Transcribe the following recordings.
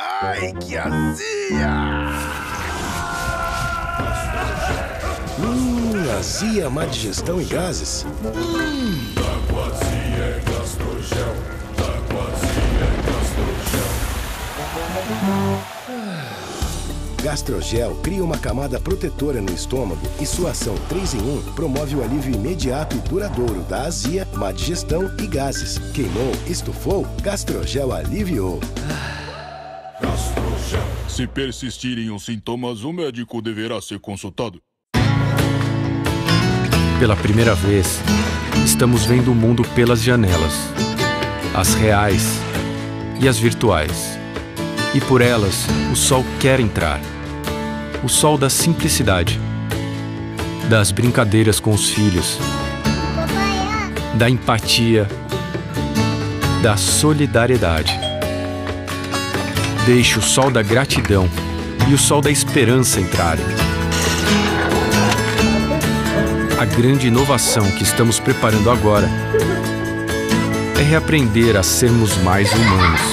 Ai, que azia! Azia, má digestão e gases. Taquazia é Gastrogel. Taquazia é Gastrogel. Gastrogel cria uma camada protetora no estômago e sua ação 3 em 1 promove o alívio imediato e duradouro da azia, má digestão e gases. Queimou, estufou, Gastrogel aliviou. Gastrogel. Se persistirem os sintomas, o médico deverá ser consultado. Pela primeira vez, estamos vendo o mundo pelas janelas, as reais e as virtuais. E por elas, o sol quer entrar. O sol da simplicidade, das brincadeiras com os filhos, da empatia, da solidariedade. Deixe o sol da gratidão e o sol da esperança entrarem. A grande inovação que estamos preparando agora é reaprender a sermos mais humanos.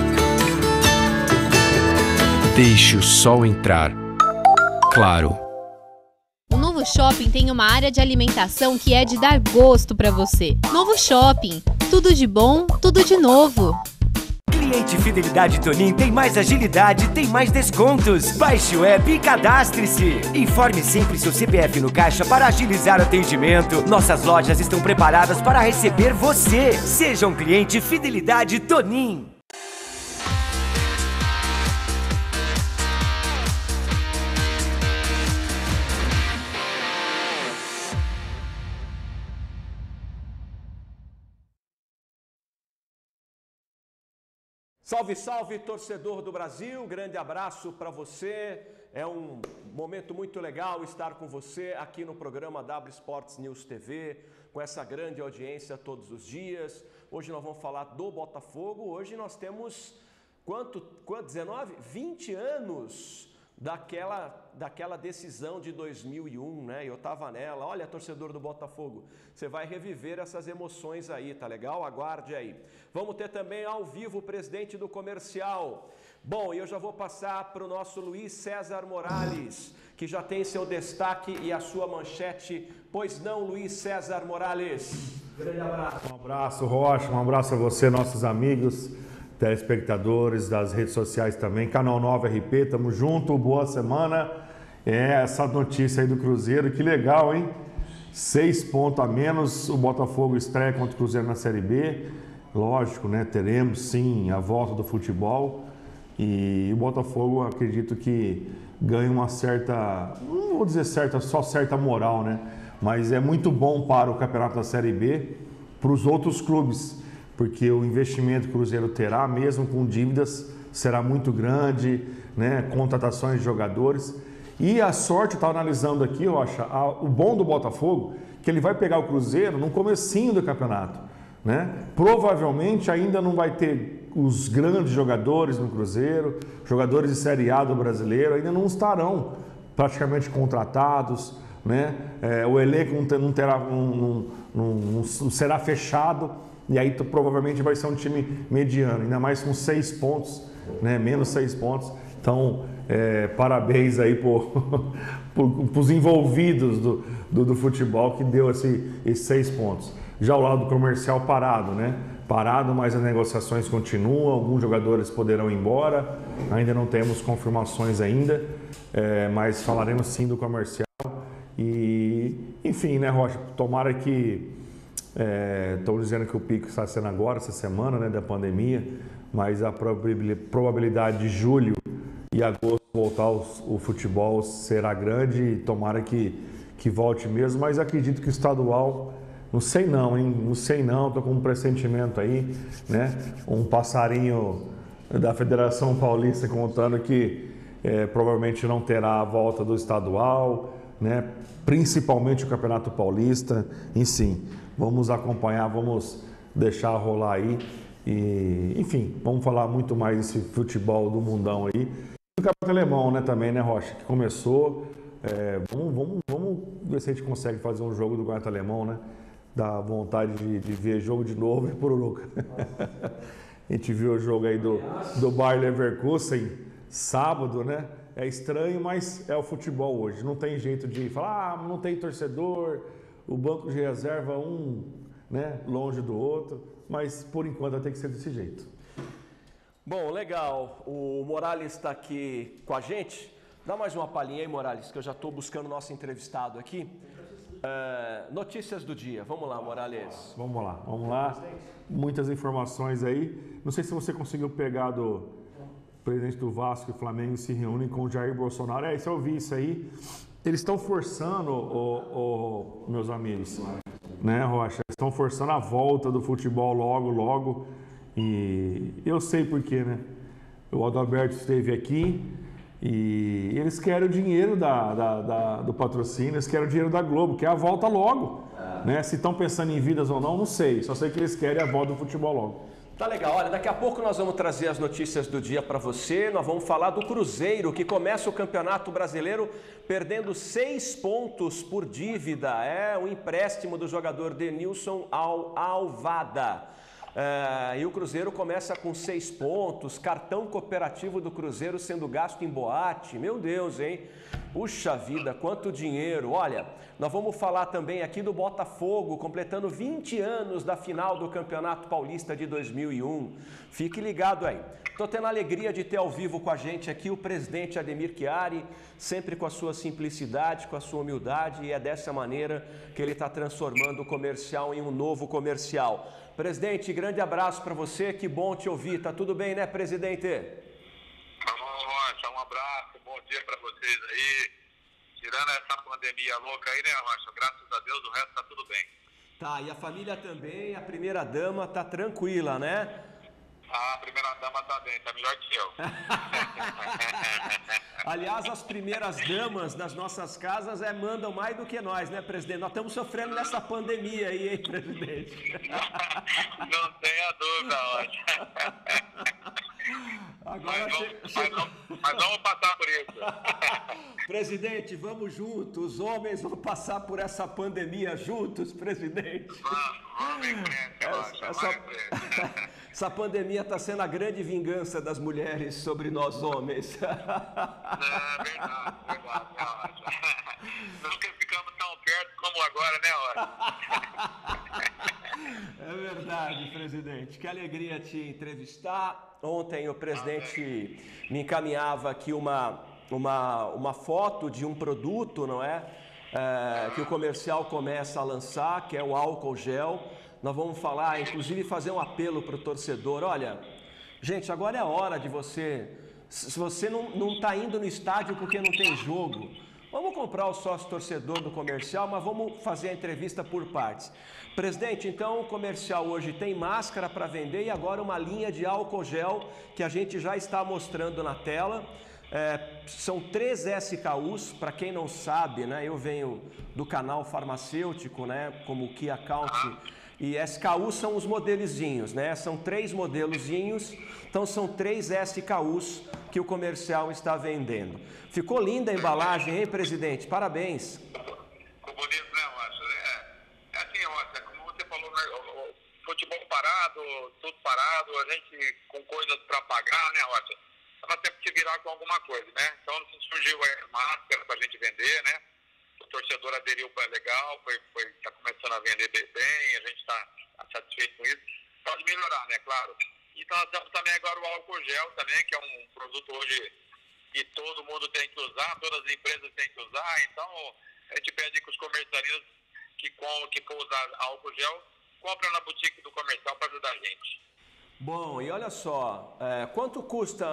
Deixe o sol entrar. Claro. O Novo Shopping tem uma área de alimentação que é de dar gosto para você. Novo Shopping. Tudo de bom, tudo de novo. Cliente Fidelidade Tonin tem mais agilidade, tem mais descontos. Baixe o app e cadastre-se. Informe sempre seu CPF no caixa para agilizar o atendimento. Nossas lojas estão preparadas para receber você. Seja um cliente Fidelidade Tonin. Salve, salve, torcedor do Brasil, grande abraço para você. É um momento muito legal estar com você aqui no programa W Sports News TV, com essa grande audiência todos os dias. Hoje nós vamos falar do Botafogo. Hoje nós temos, quanto 19? 20 anos daquela decisão de 2001, né? Eu tava nela. Olha, torcedor do Botafogo, você vai reviver essas emoções aí, tá legal? Aguarde aí. Vamos ter também ao vivo o presidente do Comercial. Bom, eu já vou passar para o nosso Luiz César Morales, que já tem seu destaque e a sua manchete. Pois não, Luiz César Morales? Grande abraço. Um abraço, Rocha. Um abraço a você, nossos amigos, telespectadores das redes sociais também. Canal 9 RP, tamo junto, boa semana. Essa notícia aí do Cruzeiro, que legal, hein? 6 pontos a menos, o Botafogo estreia contra o Cruzeiro na Série B. Lógico, né? Teremos sim a volta do futebol. E o Botafogo, acredito que ganha uma certa, não vou dizer certa, só certa moral, né? Mas é muito bom para o campeonato da Série B, para os outros clubes, porque o investimento que o Cruzeiro terá, mesmo com dívidas, será muito grande, né? Contratações de jogadores. E a sorte, eu estava analisando aqui, eu acho, o bom do Botafogo, que ele vai pegar o Cruzeiro no comecinho do campeonato, né? Provavelmente ainda não vai ter os grandes jogadores no Cruzeiro, jogadores de Série A do brasileiro ainda não estarão praticamente contratados, né? O elenco não será fechado. E aí provavelmente vai ser um time mediano, ainda mais com 6 pontos, né? Menos 6 pontos. Então, parabéns aí para os envolvidos do futebol que deu esses 6 pontos. Já o lado comercial parado, né? Parado, mas as negociações continuam, alguns jogadores poderão ir embora, ainda não temos confirmações ainda, mas falaremos sim do comercial. E, enfim, né, Rocha, tomara que... Estão dizendo que o pico está sendo agora, essa semana, né, da pandemia, mas a probabilidade de julho e agosto voltar o futebol será grande e tomara que volte mesmo, mas acredito que o estadual, não sei não, hein? Não sei não, estou com um pressentimento aí, né? Um passarinho da Federação Paulista contando que provavelmente não terá a volta do estadual, né? Principalmente o Campeonato Paulista, enfim. Vamos acompanhar, vamos deixar rolar aí e, enfim, vamos falar muito mais desse futebol do mundão aí. E o Campeonato Alemão, né, também, né, Rocha, que começou. Vamos ver se a gente consegue fazer um jogo do Campeonato Alemão, né? Dá vontade de ver jogo de novo e por louco. A gente viu o jogo aí do Bayer Leverkusen sábado, né? É estranho, mas é o futebol hoje. Não tem jeito de falar, não tem torcedor, o banco de reserva né, longe do outro, mas por enquanto vai ter que ser desse jeito. Bom, legal. O Morales está aqui com a gente. Dá mais uma palhinha aí, Morales, que eu já estou buscando o nosso entrevistado aqui. Notícias do dia. Vamos lá, Morales. Vamos lá. Muitas informações aí. Não sei se você conseguiu pegar do presidente do Vasco e Flamengo se reúnem com o Jair Bolsonaro. Se eu vi isso aí. Eles estão forçando, meus amigos, né, Rocha? Estão forçando a volta do futebol logo. E eu sei por quê, né? O Adalberto esteve aqui e eles querem o dinheiro do patrocínio, eles querem o dinheiro da Globo, que é a volta logo. Né? Se estão pensando em vidas ou não sei. Só sei que eles querem a volta do futebol logo. Tá legal. Olha, daqui a pouco nós vamos trazer as notícias do dia para você. Nós vamos falar do Cruzeiro, que começa o Campeonato Brasileiro perdendo 6 pontos por dívida. É o empréstimo do jogador Denilson ao Alvada. E o Cruzeiro começa com 6 pontos, cartão cooperativo do Cruzeiro sendo gasto em boate. Meu Deus, hein? Puxa vida, quanto dinheiro. Olha, nós vamos falar também aqui do Botafogo, completando 20 anos da final do Campeonato Paulista de 2001. Fique ligado aí. Estou tendo a alegria de ter ao vivo com a gente aqui o presidente Ademir Chiari, sempre com a sua simplicidade, com a sua humildade, e é dessa maneira que ele está transformando o comercial em um novo comercial. Presidente, grande abraço para você, que bom te ouvir. Tá tudo bem, né, presidente? Rocha, um abraço, bom dia para vocês aí. Tirando essa pandemia louca aí, né, Rocha? Graças a Deus, o resto tá tudo bem. Tá, e a família também, a primeira dama tá tranquila, né? A primeira dama tá bem, tá melhor que eu. Aliás, as primeiras damas das nossas casas mandam mais do que nós, né, presidente? Nós estamos sofrendo nessa pandemia aí, hein, presidente? Não tenha dúvida, Rocha. Agora mas vamos passar por isso. Presidente, vamos juntos. Os homens vão passar por essa pandemia juntos, presidente. Vamos em frente, Rocha. Essa pandemia está sendo a grande vingança das mulheres sobre nós homens. É verdade, Rocha. Nunca ficamos tão perto como agora, né, Rocha? É verdade, presidente. Que alegria te entrevistar. Ontem o presidente me encaminhava aqui uma foto de um produto, não é? Que o comercial começa a lançar, que é o álcool gel. Nós vamos falar, inclusive fazer um apelo para o torcedor. Olha, gente, agora é a hora de você... Se você não está indo no estádio porque não tem jogo, vamos comprar o sócio torcedor do comercial, mas vamos fazer a entrevista por partes. Presidente, então o comercial hoje tem máscara para vender e agora uma linha de álcool gel que a gente já está mostrando na tela. São 3 SKUs, para quem não sabe, né? Eu venho do canal farmacêutico, né? Como o Key Account, e SKUs são os modelizinhos, né? São 3 modelozinhos, então são 3 SKUs que o comercial está vendendo. Ficou linda a embalagem, hein, presidente? Parabéns. Ficou bonito, né, Rocha? É assim, Rocha, como você falou, né, o futebol parado, tudo parado, a gente com coisas para pagar, né, Rocha? Nós temos que virar com alguma coisa, né? Então surgiu a máscara para a gente vender, né? O torcedor aderiu, legal, está começando a vender bem, a gente está satisfeito com isso. Pode melhorar, né? Claro. E nós temos também agora o álcool gel também, que é um produto hoje que todo mundo tem que usar, todas as empresas têm que usar. Então a gente pede que os comercialistas que for usar álcool gel, comprem na boutique do comercial para ajudar a gente. Bom, e olha só, quanto custa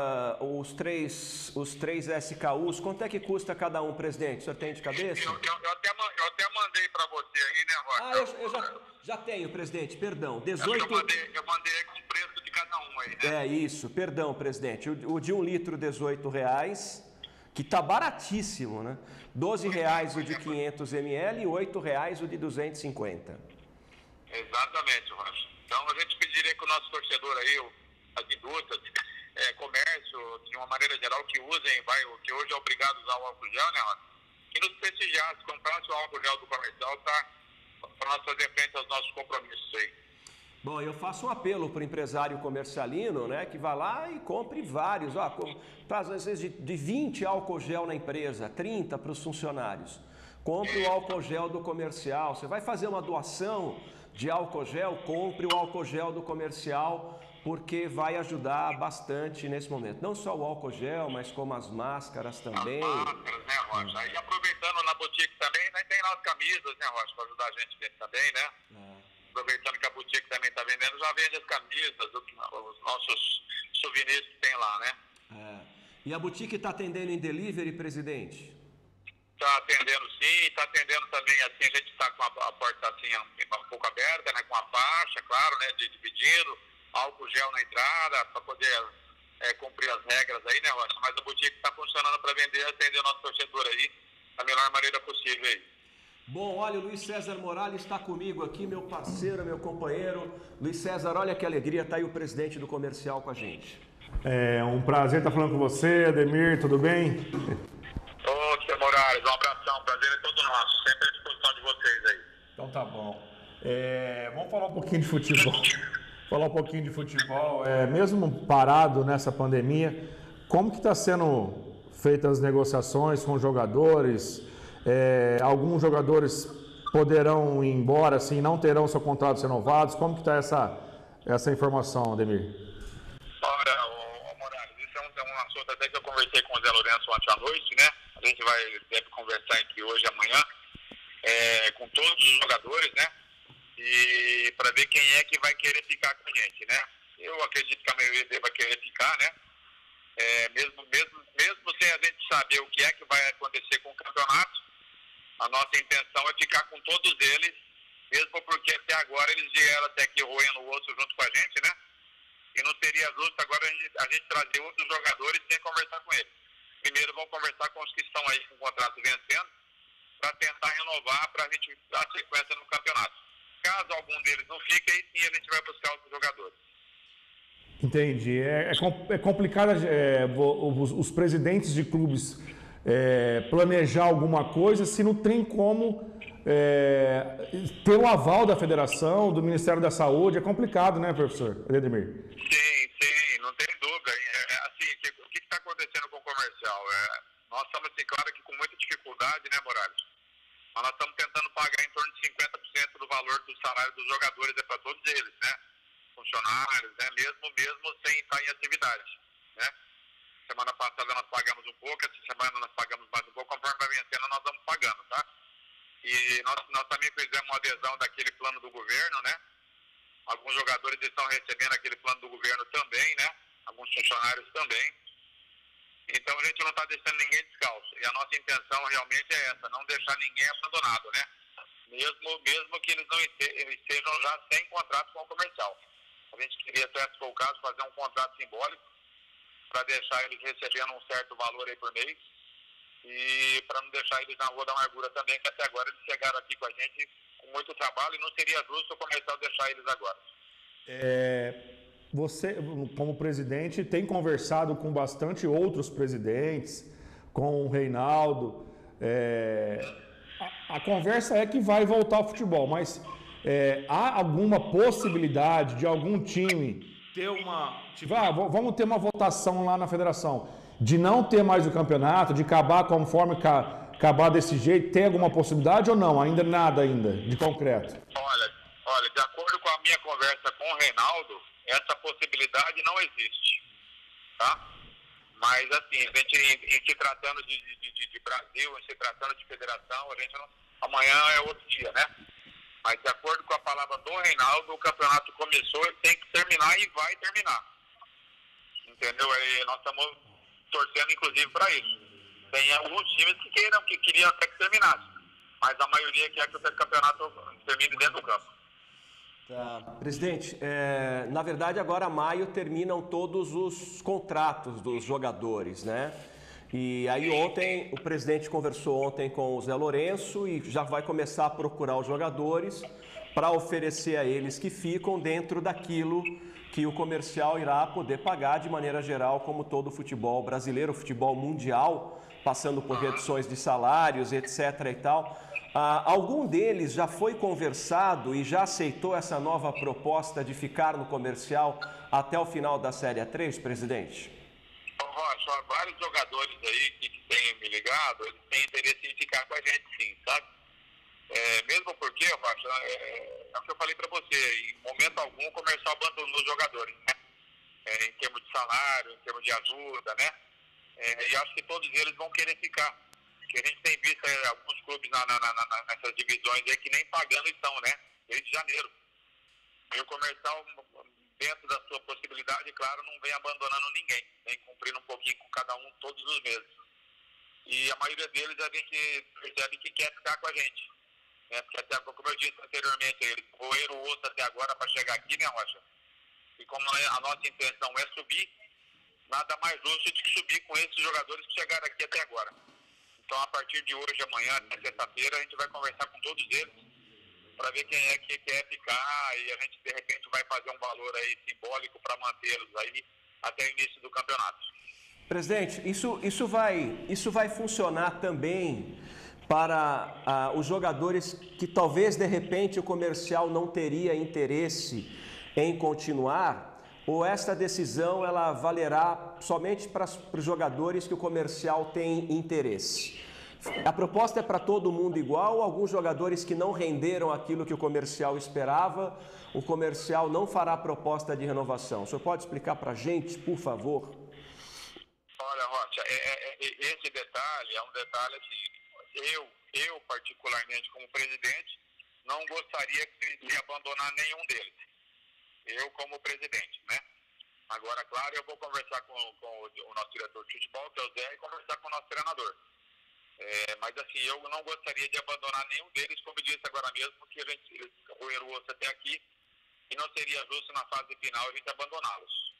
os três SKUs? Quanto é que custa cada um, presidente? O senhor tem de cabeça? Eu até mandei para você aí, né, Rocha? Eu já tenho, presidente, perdão. 18... Eu mandei com o preço de cada um aí, né? Isso, perdão, presidente. O de 1 litro, R$18, que tá baratíssimo, né? R$12 o de 500 ml e R$8 o de 250. Exatamente, Rocha. Então a gente pediria que o nosso torcedor aí, as indústrias, comércio, de uma maneira geral, que usem, que hoje é obrigado a usar o álcool gel, né, Rocha? Que nos prestigiasse, comprasse o álcool gel do comercial, tá? Para nós fazer frente aos nossos compromissos aí. Bom, eu faço um apelo para o empresário comercialino, né, que vá lá e compre vários. Traz às vezes de 20 álcool gel na empresa, 30 para os funcionários. Compre o álcool gel do comercial. Você vai fazer uma doação de álcool gel, compre o álcool gel do comercial, porque vai ajudar bastante nesse momento. Não só o álcool gel, mas como as máscaras também. As máscaras, né, Rocha? E aproveitando na boutique também, né, tem lá as camisas, né, Rocha, para ajudar a gente também, né? Aproveitando que a boutique também está vendendo, já vende as camisas, os nossos souvenirs que tem lá, né? E a boutique está atendendo em delivery, presidente? Está atendendo sim, está atendendo também assim, a gente está com a porta assim um pouco aberta, né, com a faixa, claro, né, dividindo, álcool gel na entrada, para poder cumprir as regras aí, né, Rocha? Mas a boutique está funcionando para vender, atender o nosso torcedor aí da melhor maneira possível aí. Bom, olha, o Luiz César Morales está comigo aqui, meu parceiro, meu companheiro. Luiz César, olha que alegria, está aí o presidente do comercial com a gente. É um prazer estar falando com você, Ademir, tudo bem? Ô, Sr. Morales, um abração, prazer é todo nosso, sempre à disposição de vocês aí. Então tá bom. Vamos falar um pouquinho de futebol. Mesmo parado nessa pandemia, como que está sendo feitas as negociações com os jogadores? Alguns jogadores poderão ir embora, assim, não terão seu contrato renovados. Como que está essa informação, Ademir? Olha, Morales, isso é um assunto até que eu conversei com o Zé Lourenço ontem à noite, né? A gente deve conversar entre hoje e amanhã com todos os jogadores, né? E para ver quem é que vai querer ficar com a gente, né? Eu acredito que a maioria deva querer ficar, né? Mesmo sem a gente saber o que é que vai acontecer com o campeonato, a nossa intenção é ficar com todos eles, mesmo porque até agora eles vieram até aqui roendo o osso junto com a gente, né? E não seria justo agora a gente trazer outros jogadores sem conversar com eles. Primeiro vamos conversar com os que estão aí com o contrato vencendo, para tentar renovar, para a gente dar sequência no campeonato. Caso algum deles não fique, aí sim a gente vai buscar outros jogadores. Entendi. É complicado os presidentes de clubes planejar alguma coisa se não tem como ter o aval da federação, do Ministério da Saúde. É complicado, né, professor Ademir? Sim, não tem dúvida. O que está acontecendo com o comercial? Nós estamos, assim, claro que com muita dificuldade, né, Morales? Mas nós estamos tentando pagar em torno de 50% do valor do salário dos jogadores para todos eles, né? Funcionários, né? Mesmo sem estar em atividade, né? Semana passada nós pagamos um pouco, essa semana nós pagamos mais um pouco, conforme vai vencendo nós vamos pagando, tá? E nós também fizemos uma adesão daquele plano do governo, né? Alguns jogadores estão recebendo aquele plano do governo também, né? Alguns funcionários também. Então a gente não está deixando ninguém descalço. E a nossa intenção realmente é essa, não deixar ninguém abandonado, né? Mesmo que eles não estejam já sem contrato com o comercial. A gente queria, se for o caso, fazer um contrato simbólico para deixar eles recebendo um certo valor aí por mês e para não deixar eles na rua da amargura também, que até agora eles chegaram aqui com a gente com muito trabalho e não seria justo o comercial deixar eles agora. Você, como presidente, tem conversado com bastante outros presidentes, com o Reinaldo. A conversa é que vai voltar ao futebol, mas há alguma possibilidade de algum time ter vamos ter uma votação lá na federação, de não ter mais o campeonato, de acabar conforme acabar desse jeito? Tem alguma possibilidade ou não? Ainda nada de concreto? Olha, de acordo com a minha conversa com o Reinaldo, essa possibilidade não existe, tá? Mas assim, a gente em se tratando de Brasil, em se tratando de federação, a gente amanhã é outro dia, né? Mas de acordo com a palavra do Reinaldo, o campeonato começou e tem que terminar e vai terminar. Entendeu? E nós estamos torcendo inclusive para isso. Tem alguns times que queriam até que terminasse, mas a maioria quer que o campeonato termine dentro do campo. Tá. Presidente, na verdade agora maio terminam todos os contratos dos jogadores, né? E aí ontem, o presidente conversou ontem com o Zé Lourenço e já vai começar a procurar os jogadores para oferecer a eles que ficam dentro daquilo que o comercial irá poder pagar de maneira geral, como todo o futebol brasileiro, o futebol mundial, passando por reduções de salários, etc. e tal. Algum deles já foi conversado e já aceitou essa nova proposta de ficar no comercial até o final da Série A3, presidente? Rocha, vários jogadores aí que têm me ligado, eles têm interesse em ficar com a gente, sim, sabe? Mesmo porque, Rocha, é o que eu falei para você, em momento algum o comercial abandonou os jogadores, né? Em termos de salário, em termos de ajuda, né? E acho que todos eles vão querer ficar. Porque a gente tem visto alguns clubes nessas divisões aí que nem pagando estão, né? Desde janeiro. E o comercial, dentro da sua possibilidade, claro, não vem abandonando ninguém. Vem cumprindo um pouquinho com cada um todos os meses. E a maioria deles a gente percebe que quer ficar com a gente. Né? Porque até, como eu disse anteriormente, eles roeram o osso até agora para chegar aqui, né, Rocha? E como a nossa intenção é subir, nada mais justo do que subir com esses jogadores que chegaram aqui até agora. Então, a partir de hoje, amanhã, até sexta-feira, a gente vai conversar com todos eles para ver quem é que quer ficar e a gente, de repente, vai fazer um valor aí simbólico para mantê-los aí até o início do campeonato. Presidente, isso vai funcionar também para os jogadores que talvez, de repente, o comercial não teria interesse em continuar? Ou esta decisão ela valerá somente para os jogadores que o comercial tem interesse? A proposta é para todo mundo igual ou alguns jogadores que não renderam aquilo que o comercial esperava, o comercial não fará proposta de renovação? O senhor pode explicar para a gente, por favor? Olha, Rocha, esse detalhe é um detalhe assim, eu particularmente como presidente, não gostaria de abandonar nenhum deles. Eu como presidente, né? Agora, claro, eu vou conversar com o nosso diretor de futebol, que é o Zé, e conversar com o nosso treinador. Mas assim, eu não gostaria de abandonar nenhum deles, como eu disse agora mesmo, porque eles roeram o osso até aqui e não seria justo na fase final a gente abandoná-los.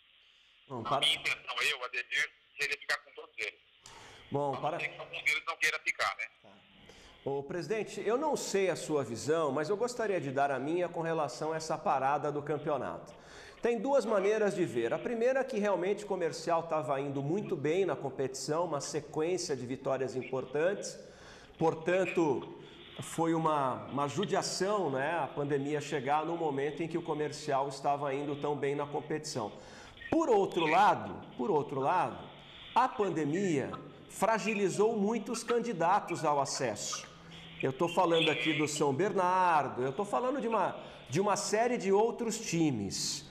A minha intenção, a Ademir, seria ficar com todos eles. Bom, algum deles não queira ficar, né? Ô, presidente, eu não sei a sua visão, mas eu gostaria de dar a minha com relação a essa parada do campeonato. Tem duas maneiras de ver. A primeira é que realmente o comercial estava indo muito bem na competição, uma sequência de vitórias importantes. Portanto, foi uma judiação, né, a pandemia chegar no momento em que o comercial estava indo tão bem na competição. Por outro lado, a pandemia fragilizou muitos candidatos ao acesso. Eu estou falando aqui do São Bernardo, eu estou falando de uma série de outros times.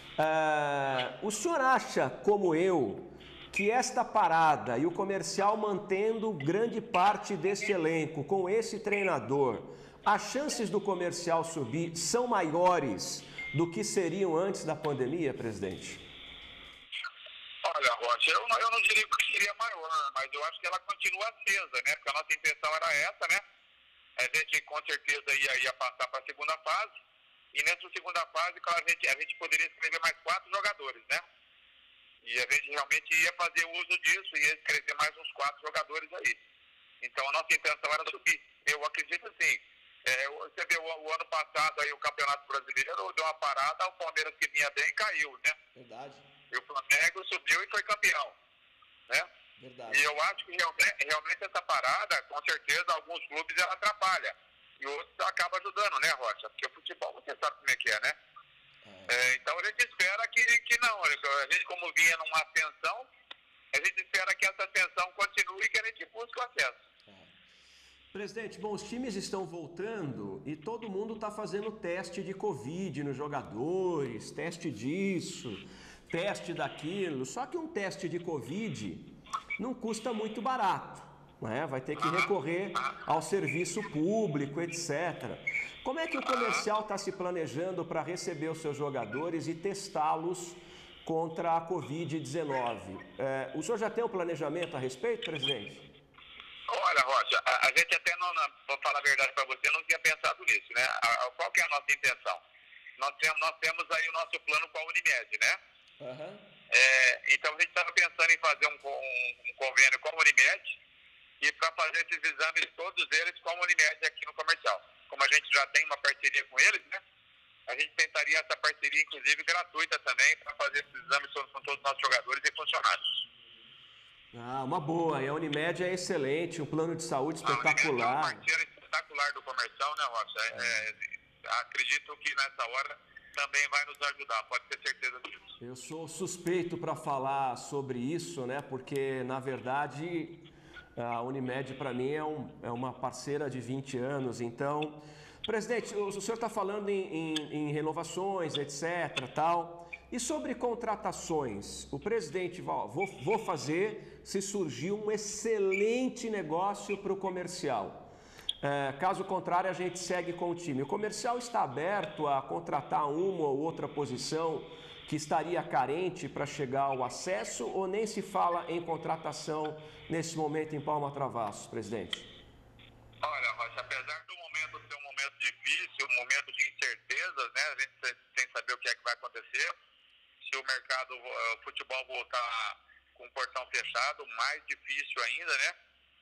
O senhor acha, como eu, que esta parada e o comercial mantendo grande parte deste elenco com esse treinador, as chances do comercial subir são maiores do que seriam antes da pandemia, presidente? Olha, Rocha, eu não diria que seria maior, mas eu acho que ela continua acesa, né? Porque a nossa intenção era essa, né? A gente com certeza ia passar para a segunda fase. E nessa segunda fase, claro, a gente poderia escrever mais 4 jogadores, né? E a gente realmente ia fazer uso disso, ia escrever mais uns 4 jogadores aí. Então a nossa intenção era subir. Eu acredito assim. Você vê o ano passado aí o Campeonato Brasileiro deu uma parada, o Palmeiras que vinha bem caiu, né? Verdade. E o Flamengo subiu e foi campeão, né? Verdade. E eu acho que realmente essa parada, com certeza, alguns clubes ela atrapalha. E outros acaba ajudando, né, Rocha? Porque o futebol você sabe como é que é, né? Então a gente espera que não. A gente, como vinha numa ascensão, a gente espera que essa ascensão continue e que a gente busque o acesso. Presidente, bom, os times estão voltando e todo mundo está fazendo teste de Covid nos jogadores, teste disso, teste daquilo. Só que um teste de Covid não custa muito barato, né? Vai ter que recorrer ao serviço público, etc. Como é que o comercial está se planejando para receber os seus jogadores e testá-los contra a Covid-19? O senhor já tem um planejamento a respeito, presidente? Olha, Rocha, a gente até não, vou falar a verdade para você, não tinha pensado nisso, né? Qual que é a nossa intenção? Nós temos aí o nosso plano com a Unimed, né? Uhum. Então a gente estava pensando em fazer um convênio com a Unimed e para fazer esses exames, todos eles com a Unimed aqui no comercial. Como a gente já tem uma parceria com eles, né? A gente tentaria essa parceria, inclusive, gratuita também, para fazer esses exames com todos os nossos jogadores e funcionários. Uma boa. E a Unimed é excelente, um plano de saúde espetacular. A Unimed é um parceiro espetacular titular do Comercial, né, Rocha? Acredito que nessa hora também vai nos ajudar, pode ter certeza disso. Eu sou suspeito para falar sobre isso, né? Porque, na verdade, a Unimed, para mim, é uma parceira de 20 anos. Então, presidente, o senhor está falando em renovações, etc., tal. E sobre contratações? O presidente, vou fazer se surgir um excelente negócio para o Comercial. Caso contrário, a gente segue com o time. O Comercial está aberto a contratar uma ou outra posição que estaria carente para chegar ao acesso, ou nem se fala em contratação nesse momento em Palma Travassos, presidente? Olha, Rocha, apesar do momento ser um momento difícil, um momento de incertezas, né? A gente sem saber o que é que vai acontecer. Se o mercado, o futebol voltar com o portão fechado, mais difícil ainda, né?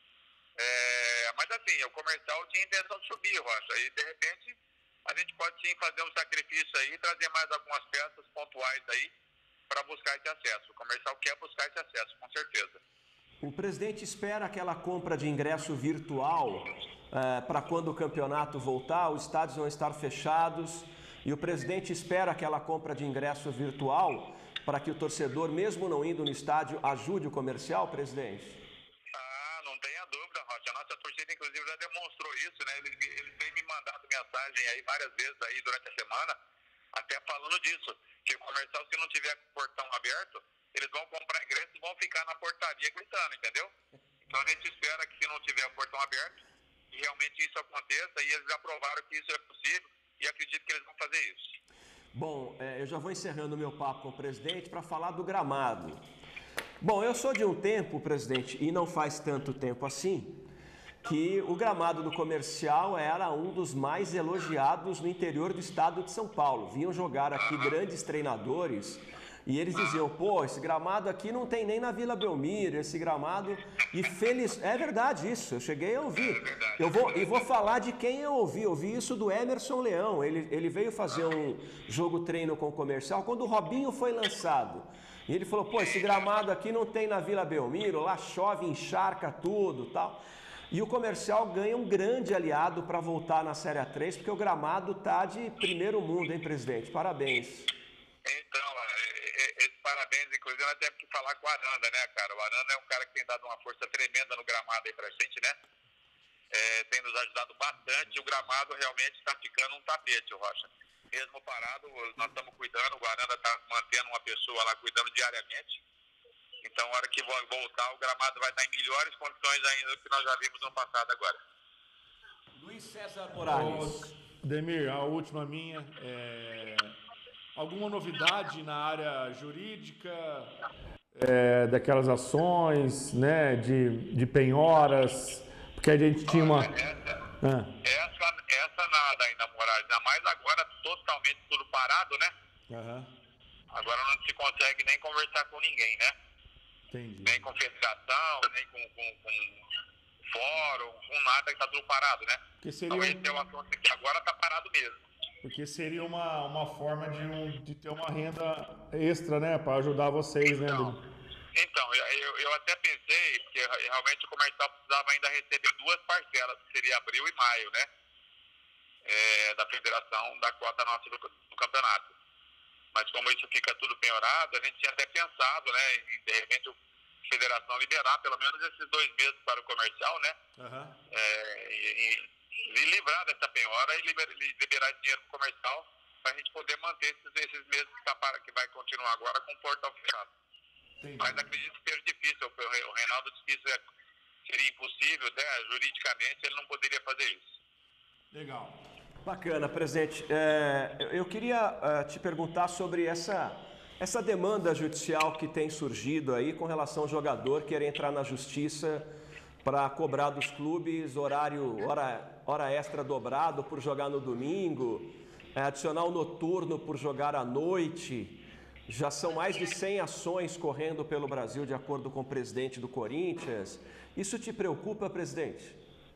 Mas assim, o Comercial tinha intenção de subir, Rocha, e de repente a gente pode sim fazer um sacrifício aí, trazer mais algumas peças pontuais aí para buscar esse acesso. O Comercial quer buscar esse acesso, com certeza. O presidente espera aquela compra de ingresso virtual para quando o campeonato voltar, os estádios vão estar fechados, e o presidente espera aquela compra de ingresso virtual para que o torcedor, mesmo não indo no estádio, ajude o Comercial, presidente? Não tenha dúvida, Rocha. A nossa torcida, inclusive, já demonstrou isso, né? Eles têm me mandado mensagem aí várias vezes aí durante a semana, até falando disso, que o Comercial, se não tiver com o portão aberto, eles vão comprar ingresso e vão ficar na portaria gritando, entendeu? Então a gente espera que, se não tiver o portão aberto, que realmente isso aconteça, e eles já provaram que isso é possível, e acredito que eles vão fazer isso. Bom, eu já vou encerrando o meu papo com o presidente para falar do gramado. Bom, eu sou de um tempo, presidente, e não faz tanto tempo assim, que o gramado do Comercial era um dos mais elogiados no interior do estado de São Paulo. Vinham jogar aqui grandes treinadores e eles diziam, pô, esse gramado aqui não tem nem na Vila Belmiro, esse gramado... E feliz... É verdade isso, eu cheguei a ouvir. Eu vou falar de quem eu ouvi isso do Emerson Leão. Ele veio fazer um jogo treino com o Comercial quando o Robinho foi lançado. E ele falou, pô, esse gramado aqui não tem na Vila Belmiro, lá chove, encharca tudo, tal. E o Comercial ganha um grande aliado para voltar na Série A3, porque o gramado tá de primeiro mundo, hein, presidente? Parabéns. Então, esses parabéns, inclusive, nós temos que falar com o Aranda, né, cara? O Aranda é um cara que tem dado uma força tremenda no gramado aí pra gente, né? Tem nos ajudado bastante. O gramado realmente está ficando um tapete, Rocha. Mesmo parado, nós estamos cuidando, o Aranda está mantendo uma pessoa lá cuidando diariamente. Então, na hora que voltar, o gramado vai estar em melhores condições ainda do que nós já vimos no passado agora. Luiz César Morales. Demir, a última minha. Alguma novidade na área jurídica, daquelas ações, né, de penhoras? Porque a gente tinha uma... Essa nada ainda, Morales. Ainda mais agora, totalmente tudo parado, né? Agora não se consegue nem conversar com ninguém, né? Entendi. Nem com federação, nem com fórum, com nada, que está tudo parado, né? Então esse é o assunto que agora está parado mesmo. Porque seria uma forma de ter uma renda extra, né? Para ajudar vocês, né? Então, eu até pensei, porque realmente o Comercial precisava ainda receber 2 parcelas, que seria abril e maio, né? Da federação, da cota nossa do campeonato. Mas como isso fica tudo penhorado, a gente tinha até pensado, né, em de repente a federação liberar pelo menos esses 2 meses para o Comercial, né? E livrar dessa penhora e liberar esse dinheiro para o Comercial, para a gente poder manter esses meses que vai continuar agora com o portão fechado. Mas acredito que seja difícil. O Reinaldo disse que isso seria impossível, né? Juridicamente ele não poderia fazer isso. Legal. Bacana, presidente. Eu queria te perguntar sobre essa demanda judicial que tem surgido aí com relação ao jogador querer entrar na justiça para cobrar dos clubes hora extra dobrado por jogar no domingo, adicional noturno por jogar à noite. Já são mais de 100 ações correndo pelo Brasil, de acordo com o presidente do Corinthians. Isso te preocupa, presidente?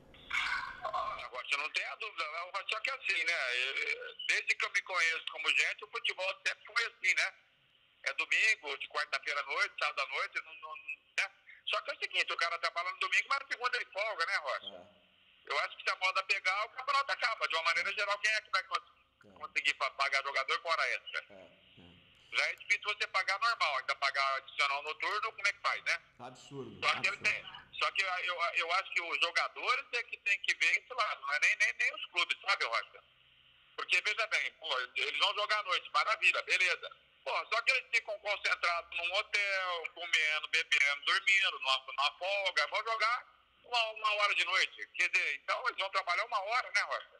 Não tenha dúvida, só que assim, né? Desde que eu me conheço como gente, o futebol sempre foi assim, né? É domingo, de quarta-feira à noite, sábado à noite, né? Só que é o seguinte, o cara trabalha no domingo, mas na segunda ele folga, né, Rocha? Eu acho que se a moda pegar, o campeonato acaba. De uma maneira geral, quem é que vai conseguir pagar jogador com hora extra? Já é difícil você pagar normal, ainda pagar adicional noturno, como é que faz, né? Absurdo. Só que eu acho que os jogadores é que tem que ver esse lado, não é nem os clubes, sabe, Rocha? Porque, veja bem, pô, eles vão jogar à noite, maravilha, beleza. Pô, só que eles ficam concentrados num hotel, comendo, bebendo, dormindo, na folga, vão jogar uma hora de noite. Quer dizer, então eles vão trabalhar uma hora, né, Rocha?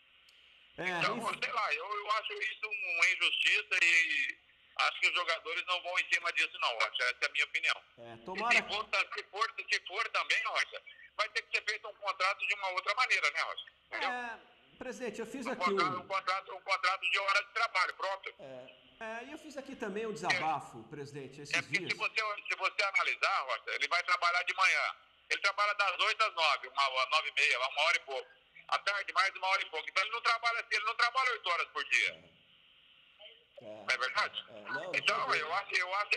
Então, sei lá, eu acho isso uma injustiça e acho que os jogadores não vão em cima disso, não, Rocha. Essa é a minha opinião. Tomara... Se for também, Rocha, vai ter que ser feito um contrato de uma outra maneira, né, Rocha? Entendeu? Presidente, eu fiz aqui um contrato de hora de trabalho, pronto. E eu fiz aqui também um desabafo, presidente, esses dias. Se você analisar, Rocha, ele vai trabalhar de manhã. Ele trabalha das 8 às 9, 9h30, uma hora e pouco. À tarde, mais uma hora e pouco. Então ele não trabalha 8 horas por dia. Não é verdade? Então eu acho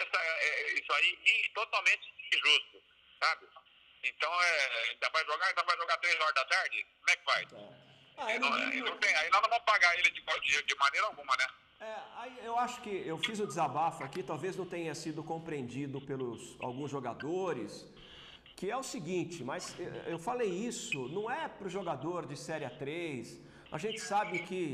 isso aí totalmente injusto, sabe? Então ainda vai jogar 3 horas da tarde? Como é que vai? Aí nós não vamos pagar ele de maneira alguma, né? Aí eu acho que eu fiz o desabafo aqui, talvez não tenha sido compreendido pelos alguns jogadores, que é o seguinte, mas eu falei isso, não é para o jogador de Série A3, a gente sabe que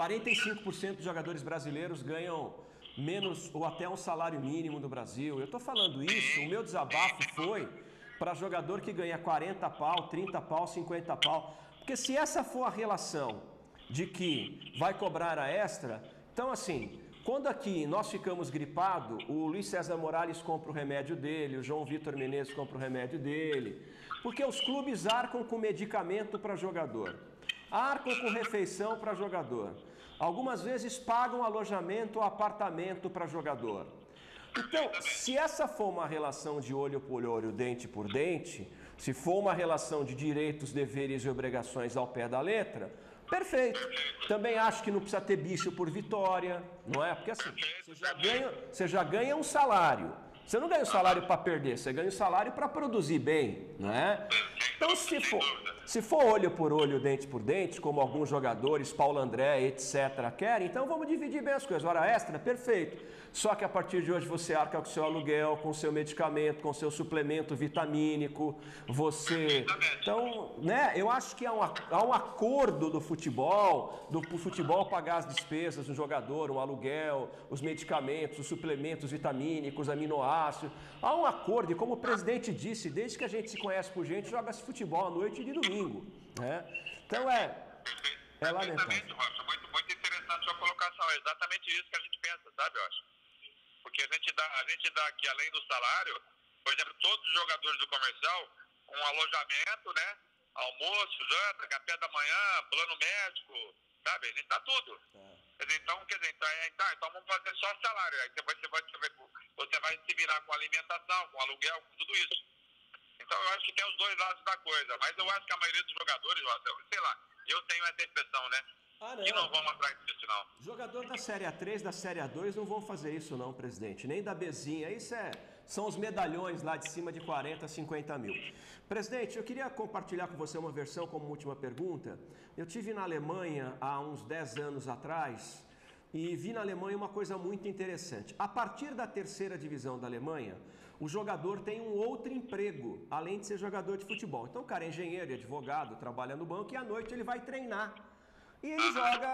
45% dos jogadores brasileiros ganham menos ou até um salário mínimo no Brasil. Eu estou falando isso, o meu desabafo foi para jogador que ganha 40 pau, 30 pau, 50 pau. Porque se essa for a relação de que vai cobrar a extra, então assim, quando aqui nós ficamos gripados, o Luiz César Morales compra o remédio dele, o João Vitor Menezes compra o remédio dele, porque os clubes arcam com medicamento para jogador, arcam com refeição para jogador, algumas vezes pagam alojamento ou apartamento para jogador. Então, se essa for uma relação de olho por olho, dente por dente, se for uma relação de direitos, deveres e obrigações ao pé da letra, perfeito. Também acho que não precisa ter bicho por vitória, não é? Porque assim, você já ganha um salário. Você não ganha um salário para perder, você ganha um salário para produzir bem, não é? Então, se for olho por olho, dente por dente, como alguns jogadores, Paulo André, etc., querem, então vamos dividir bem as coisas. Hora extra, perfeito. Só que a partir de hoje você arca com o seu aluguel, com o seu medicamento, com o seu suplemento vitamínico, você... Então, né, eu acho que há um acordo do futebol, pro futebol pagar as despesas do jogador, o aluguel, os medicamentos, os suplementos vitamínicos, aminoácidos. Há um acordo, e como o presidente disse, desde que a gente se conhece por gente, joga-se futebol à noite e de domingo. Né? Então é lamentável. Muito interessante sua colocação, é exatamente isso que a gente pensa, sabe, eu acho. Porque a gente dá aqui, além do salário, por exemplo, todos os jogadores do comercial, com alojamento, né? Almoço, janta, café da manhã, plano médico, sabe? A gente dá tudo. Então vamos fazer só salário. Aí você vai se virar com alimentação, com aluguel, com tudo isso. Então eu acho que tem os dois lados da coisa. Mas eu acho que a maioria dos jogadores, sei lá, eu tenho essa impressão, né? Que não vão atrás disso, não. Jogador da Série A3, da Série A2 não vão fazer isso não, presidente. Nem da Bezinha. Isso são os medalhões lá de cima de 40, 50 mil. Presidente, eu queria compartilhar com você uma versão como última pergunta. Eu tive na Alemanha há uns 10 anos atrás e vi na Alemanha uma coisa muito interessante. A partir da 3ª divisão da Alemanha, o jogador tem um outro emprego, além de ser jogador de futebol. Então o cara é engenheiro, é advogado, trabalha no banco e à noite ele vai treinar. E ele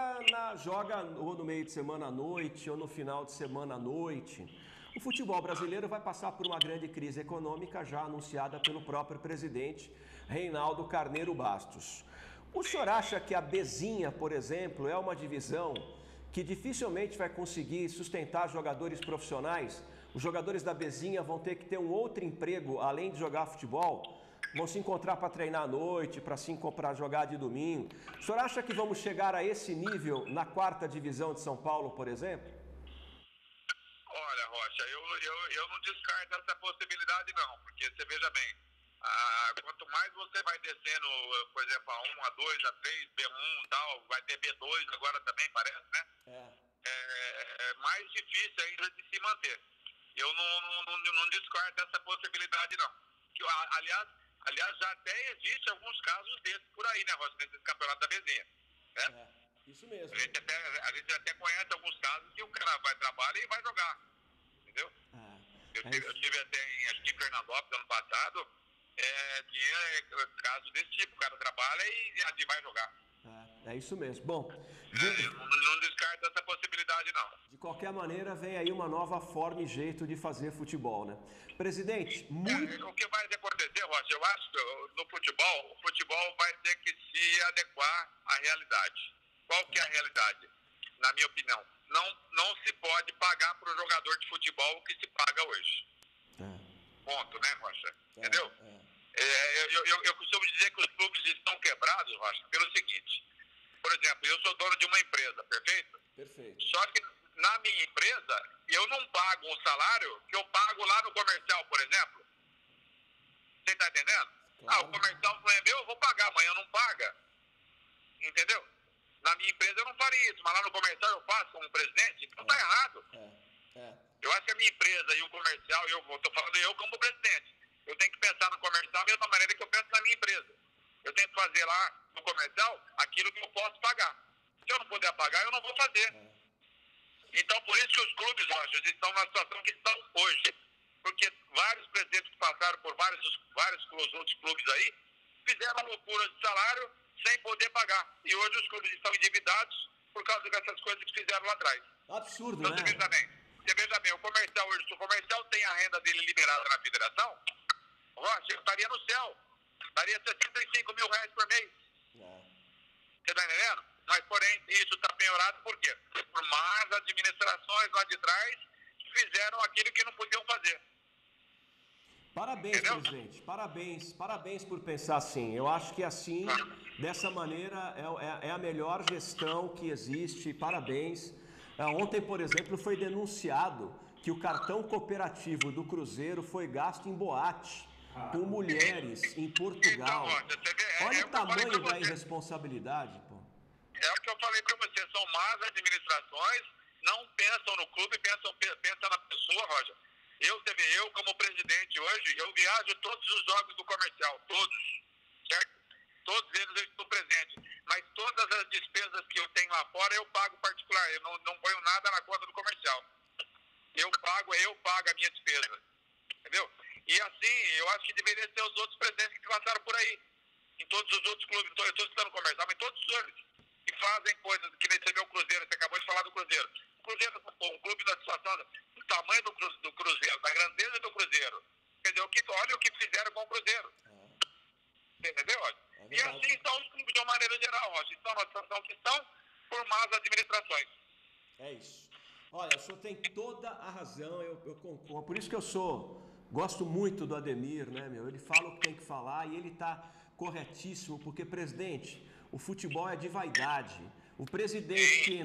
joga ou no meio de semana à noite, ou no final de semana à noite. O futebol brasileiro vai passar por uma grande crise econômica já anunciada pelo próprio presidente Reinaldo Carneiro Bastos. O senhor acha que a Bezinha, por exemplo, é uma divisão que dificilmente vai conseguir sustentar jogadores profissionais? Os jogadores da Bezinha vão ter que ter um outro emprego além de jogar futebol? Vão se encontrar para treinar à noite, para jogar de domingo. O senhor acha que vamos chegar a esse nível na 4ª divisão de São Paulo, por exemplo? Olha, Rocha, eu não descarto essa possibilidade não, porque você veja bem, quanto mais você vai descendo, por exemplo, A1, A2, A3, B1 e tal, vai ter B2 agora também, parece, né? É mais difícil ainda de se manter. Eu não descarto essa possibilidade não. Aliás, Aliás, já até existe alguns casos desses por aí, né, Rocha, nesse campeonato da Bezinha. Né? Isso mesmo. A gente até conhece alguns casos que o cara vai trabalhar e vai jogar. Entendeu? Eu tive até acho que em Fernandópolis, ano passado, tinha casos desse tipo. O cara trabalha e vai jogar. É isso mesmo. Bom, não descarta essa possibilidade, não. De qualquer maneira, vem aí uma nova forma e jeito de fazer futebol, né? Presidente, O que vai acontecer, Rocha, eu acho que no futebol, o futebol vai ter que se adequar à realidade. Qual que é a realidade? Na minha opinião, não se pode pagar para o jogador de futebol o que se paga hoje. Ponto, né, Rocha? Entendeu? Eu costumo dizer que os clubes estão quebrados, Rocha, pelo seguinte. Por exemplo, eu sou dono de uma empresa, perfeito? Perfeito. Só que na minha empresa, eu não pago um salário que eu pago lá no comercial, por exemplo. Você está entendendo? Claro. O comercial não é meu, eu vou pagar, amanhã não paga. Entendeu? Na minha empresa eu não faria isso, mas lá no comercial eu faço como presidente, então tá errado. Eu acho que a minha empresa e o comercial, eu estou falando eu como presidente, eu tenho que pensar no comercial da mesma maneira que eu penso na minha empresa. Eu tenho que fazer lá no comercial aquilo que eu posso pagar. Se eu não puder pagar, eu não vou fazer. Então, por isso que os clubes, Rocha, estão na situação que estão hoje. Porque vários presidentes que passaram por vários outros clubes aí, fizeram loucura de salário sem poder pagar. E hoje os clubes estão endividados por causa dessas coisas que fizeram lá atrás. Absurdo, então, né? Você veja bem, o comercial hoje, se o comercial tem a renda dele liberada na federação, Rocha, eu estaria no céu. Daria 65 mil reais por mês. Você está entendendo? Mas, porém, isso está penhorado por quê? Por más administrações lá de trás que fizeram aquilo que não podiam fazer. Parabéns, entendeu? Presidente. Parabéns por pensar assim. Eu acho que assim, dessa maneira, é a melhor gestão que existe. Parabéns. Ontem, por exemplo, foi denunciado que o cartão cooperativo do Cruzeiro foi gasto em boate com mulheres em Portugal. Então, olha o tamanho da irresponsabilidade, pô. É o que eu falei pra você, são más administrações, não pensam no clube, pensam na pessoa, Roger. Eu como presidente hoje, eu viajo todos os jogos do comercial, todos, certo? Todos eles eu estou presente, mas todas as despesas que eu tenho lá fora eu pago particular, eu não ponho nada na conta do comercial. Eu pago a minha despesa, entendeu? E assim, eu acho que deveria ser os outros presidentes que passaram por aí, em todos os outros clubes, eu estou citando comercial, mas todos eles que fazem coisas, que nem você vê o Cruzeiro, você acabou de falar do Cruzeiro. O Cruzeiro, um clube da situação, do tamanho do Cruzeiro, da grandeza do Cruzeiro. Quer dizer, olha o que fizeram com o Cruzeiro. Entendeu, Roger? E assim estão os clubes de uma maneira geral, Roger. Estão na situação que estão por más administrações. É isso. Olha, o senhor tem toda a razão, eu concordo. Por isso que gosto muito do Ademir, né, meu? Ele fala o que tem que falar e ele está corretíssimo, porque, presidente, o futebol é de vaidade. O presidente que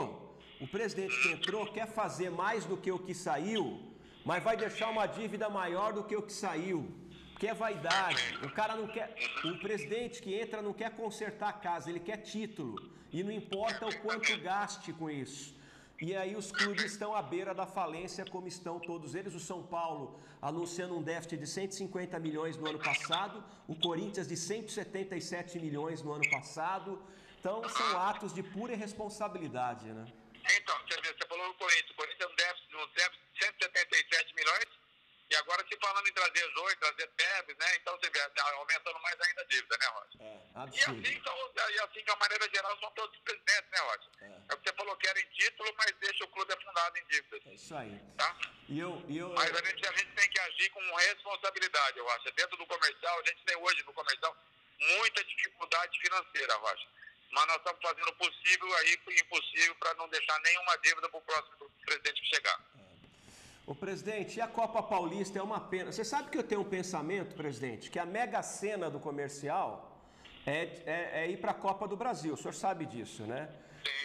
entrou quer fazer mais do que o que saiu, mas vai deixar uma dívida maior do que o que saiu. Porque é vaidade. O cara não quer. O presidente que entra não quer consertar a casa, ele quer título. E não importa o quanto gaste com isso. E aí os clubes estão à beira da falência, como estão todos eles. O São Paulo anunciando um déficit de 150 milhões no ano passado, o Corinthians de 177 milhões no ano passado. Então são atos de pura irresponsabilidade, né? Então, você falou do Corinthians. O Corinthians é um déficit de 177 milhões e agora se falando em trazer Jô, trazer Tevez, né? Então você vê, aumentando mais ainda a dívida, né, Roger? Absurdo. E assim, de uma maneira geral, são todos os presidentes, né, Roger? É o que você falou, querem título, mas deixa o clube afundado em dívidas. É isso aí. Tá? Mas a gente tem que agir com responsabilidade, eu acho. Dentro do comercial, a gente tem hoje no comercial muita dificuldade financeira, Roger. Mas nós estamos fazendo o possível aí, o impossível, para não deixar nenhuma dívida para o próximo presidente que chegar. Ô, presidente, e a Copa Paulista é uma pena. Você sabe que eu tenho um pensamento, presidente, que a mega cena do comercial é ir para a Copa do Brasil. O senhor sabe disso, né?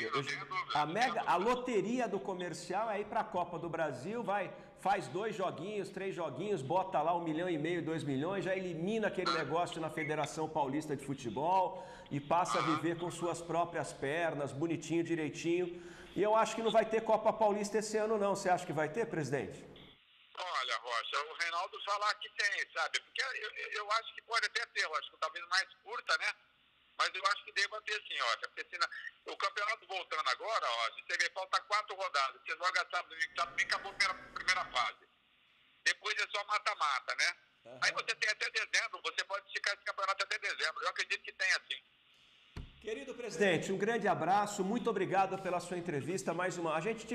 A loteria do comercial é ir para a Copa do Brasil, faz 2 joguinhos, 3 joguinhos, bota lá 1,5 milhão, 2 milhões, já elimina aquele negócio na Federação Paulista de Futebol e passa a viver com suas próprias pernas, bonitinho, direitinho. E eu acho que não vai ter Copa Paulista esse ano não. Você acha que vai ter, presidente? Olha, Rocha, o Reinaldo falar que tem, sabe? Porque eu acho que pode até ter, Rocha, talvez mais curta, né? Mas eu acho que deva ter sim, Rocha. Porque o campeonato voltando agora, Rocha, você vê, falta 4 rodadas. Você joga sábado e acabou a primeira fase. Depois é só mata-mata, né? Uhum. Aí você tem até dezembro, você pode esticar esse campeonato até dezembro. Eu acredito que tem assim. Querido presidente, um grande abraço, muito obrigado pela sua entrevista. A gente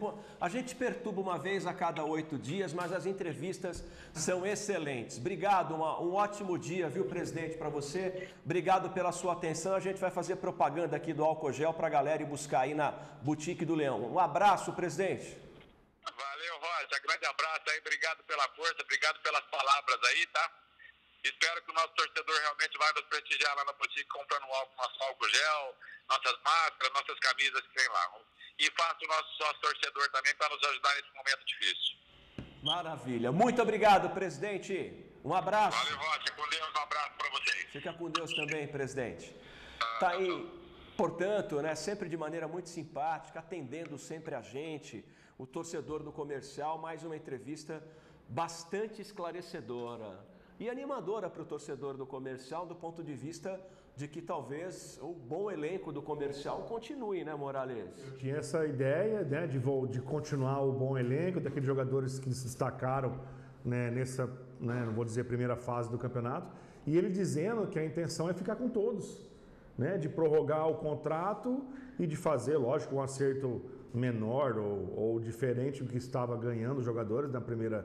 perturba uma vez a cada 8 dias, mas as entrevistas são excelentes. Obrigado, um ótimo dia, viu, presidente, para você. Obrigado pela sua atenção. A gente vai fazer propaganda aqui do álcool gel para a galera ir buscar aí na Boutique do Leão. Um abraço, presidente. Valeu, Rocha. Grande abraço aí. Obrigado pela força, obrigado pelas palavras aí, tá? Espero que o nosso torcedor realmente vai nos prestigiar lá na boutique comprando nosso álcool gel, nossas máscaras, nossas camisas que tem lá. E faça o nosso sócio torcedor também para nos ajudar nesse momento difícil. Maravilha. Muito obrigado, presidente. Um abraço. Valeu, Rocha. Com Deus, um abraço para vocês. Fica com Deus também, presidente. Tá aí, portanto, né, sempre de maneira muito simpática, atendendo sempre a gente, o torcedor do Comercial, mais uma entrevista bastante esclarecedora e animadora para o torcedor do Comercial, do ponto de vista de que talvez o bom elenco do Comercial continue, né, Morales? Eu tinha essa ideia, né, de continuar o bom elenco, daqueles jogadores que se destacaram, né, nessa, né, não vou dizer primeira fase do campeonato, e ele dizendo que a intenção é ficar com todos, né, de prorrogar o contrato e de fazer, lógico, um acerto menor ou diferente do que estava ganhando os jogadores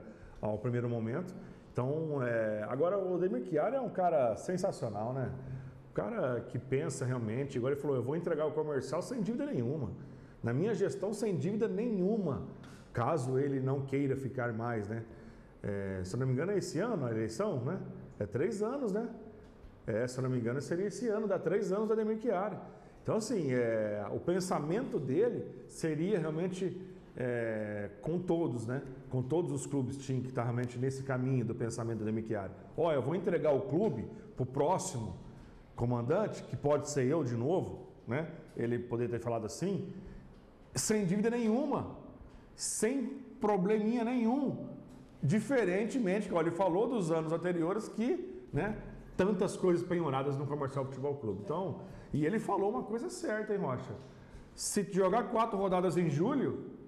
ao primeiro momento. Então, agora o Ademir Chiari é um cara sensacional, né? Um cara que pensa realmente, igual ele falou, eu vou entregar o Comercial sem dívida nenhuma. Na minha gestão, sem dívida nenhuma, caso ele não queira ficar mais, né? Se eu não me engano, é esse ano a eleição, né? É 3 anos, né? Se eu não me engano, seria esse ano, dá 3 anos do Ademir Chiari. Então, assim, o pensamento dele seria realmente... com todos, né? Com todos os clubes tinham que estar realmente nesse caminho do pensamento do Ademir Chiari. Olha, eu vou entregar o clube para o próximo comandante, que pode ser eu de novo, né? Ele poderia ter falado assim, sem dívida nenhuma, sem probleminha nenhum. Diferentemente, como ele falou dos anos anteriores, que, né? Tantas coisas penhoradas no Comercial Futebol Clube. Então, e ele falou uma coisa certa, hein, Rocha? Se jogar 4 rodadas em julho,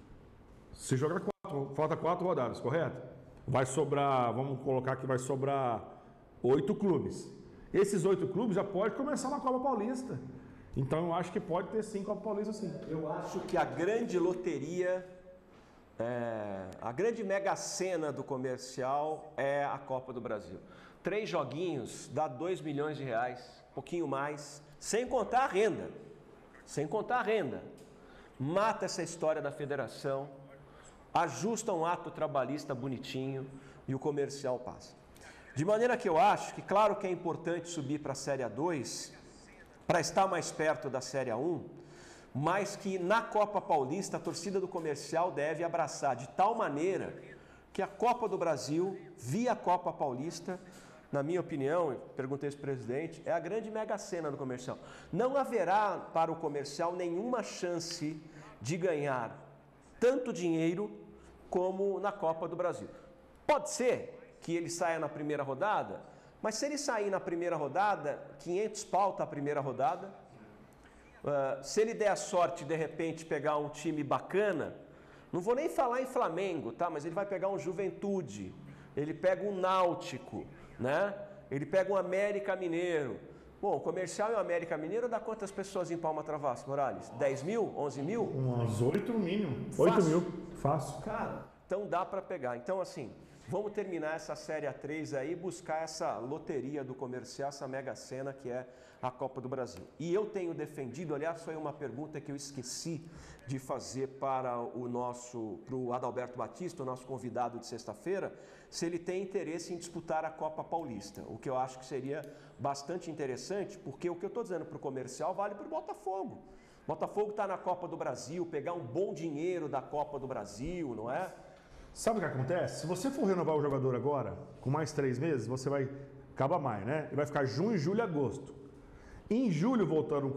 falta 4 rodadas, correto? Vai sobrar, vamos colocar que vai sobrar 8 clubes. Esses 8 clubes já pode começar uma Copa Paulista. Então eu acho que pode ter sim Copa Paulista sim. Eu acho que a grande loteria, a grande mega-sena do Comercial é a Copa do Brasil. 3 joguinhos dá 2 milhões de reais, um pouquinho mais, sem contar a renda. Sem contar a renda. Mata essa história da federação, ajusta um ato trabalhista bonitinho e o Comercial passa. De maneira que eu acho que, claro que é importante subir para a Série A2, para estar mais perto da Série A1, mas que na Copa Paulista a torcida do Comercial deve abraçar de tal maneira que a Copa do Brasil, via Copa Paulista, na minha opinião, eu perguntei isso para o presidente, é a grande mega-sena do Comercial. Não haverá para o Comercial nenhuma chance de ganhar tanto dinheiro como na Copa do Brasil. Pode ser que ele saia na primeira rodada, mas se ele sair na primeira rodada, 500 pau tá a primeira rodada. Se ele der a sorte de repente pegar um time bacana, não vou nem falar em Flamengo, tá? Mas ele vai pegar um Juventude, ele pega um Náutico, né? Ele pega um América Mineiro. Bom, o Comercial e o América Mineiro dá quantas pessoas em Palma Travasso, Morales? 10 mil? 11 mil? Umas 8 no mínimo. 8 mil. Fácil. Cara, então dá para pegar. Então, assim, vamos terminar essa Série A3 aí, buscar essa loteria do Comercial, essa mega-sena que é a Copa do Brasil. E eu tenho defendido, aliás, foi uma pergunta que eu esqueci de fazer para o Adalberto Batista, o nosso convidado de sexta-feira, se ele tem interesse em disputar a Copa Paulista, o que eu acho que seria bastante interessante, porque o que eu estou dizendo para o Comercial vale para o Botafogo. Botafogo está na Copa do Brasil, pegar um bom dinheiro da Copa do Brasil, não é? Sabe o que acontece? Se você for renovar o jogador agora, com mais 3 meses, você vai... Acaba maio, né? E vai ficar junho, julho e agosto. Em julho, voltando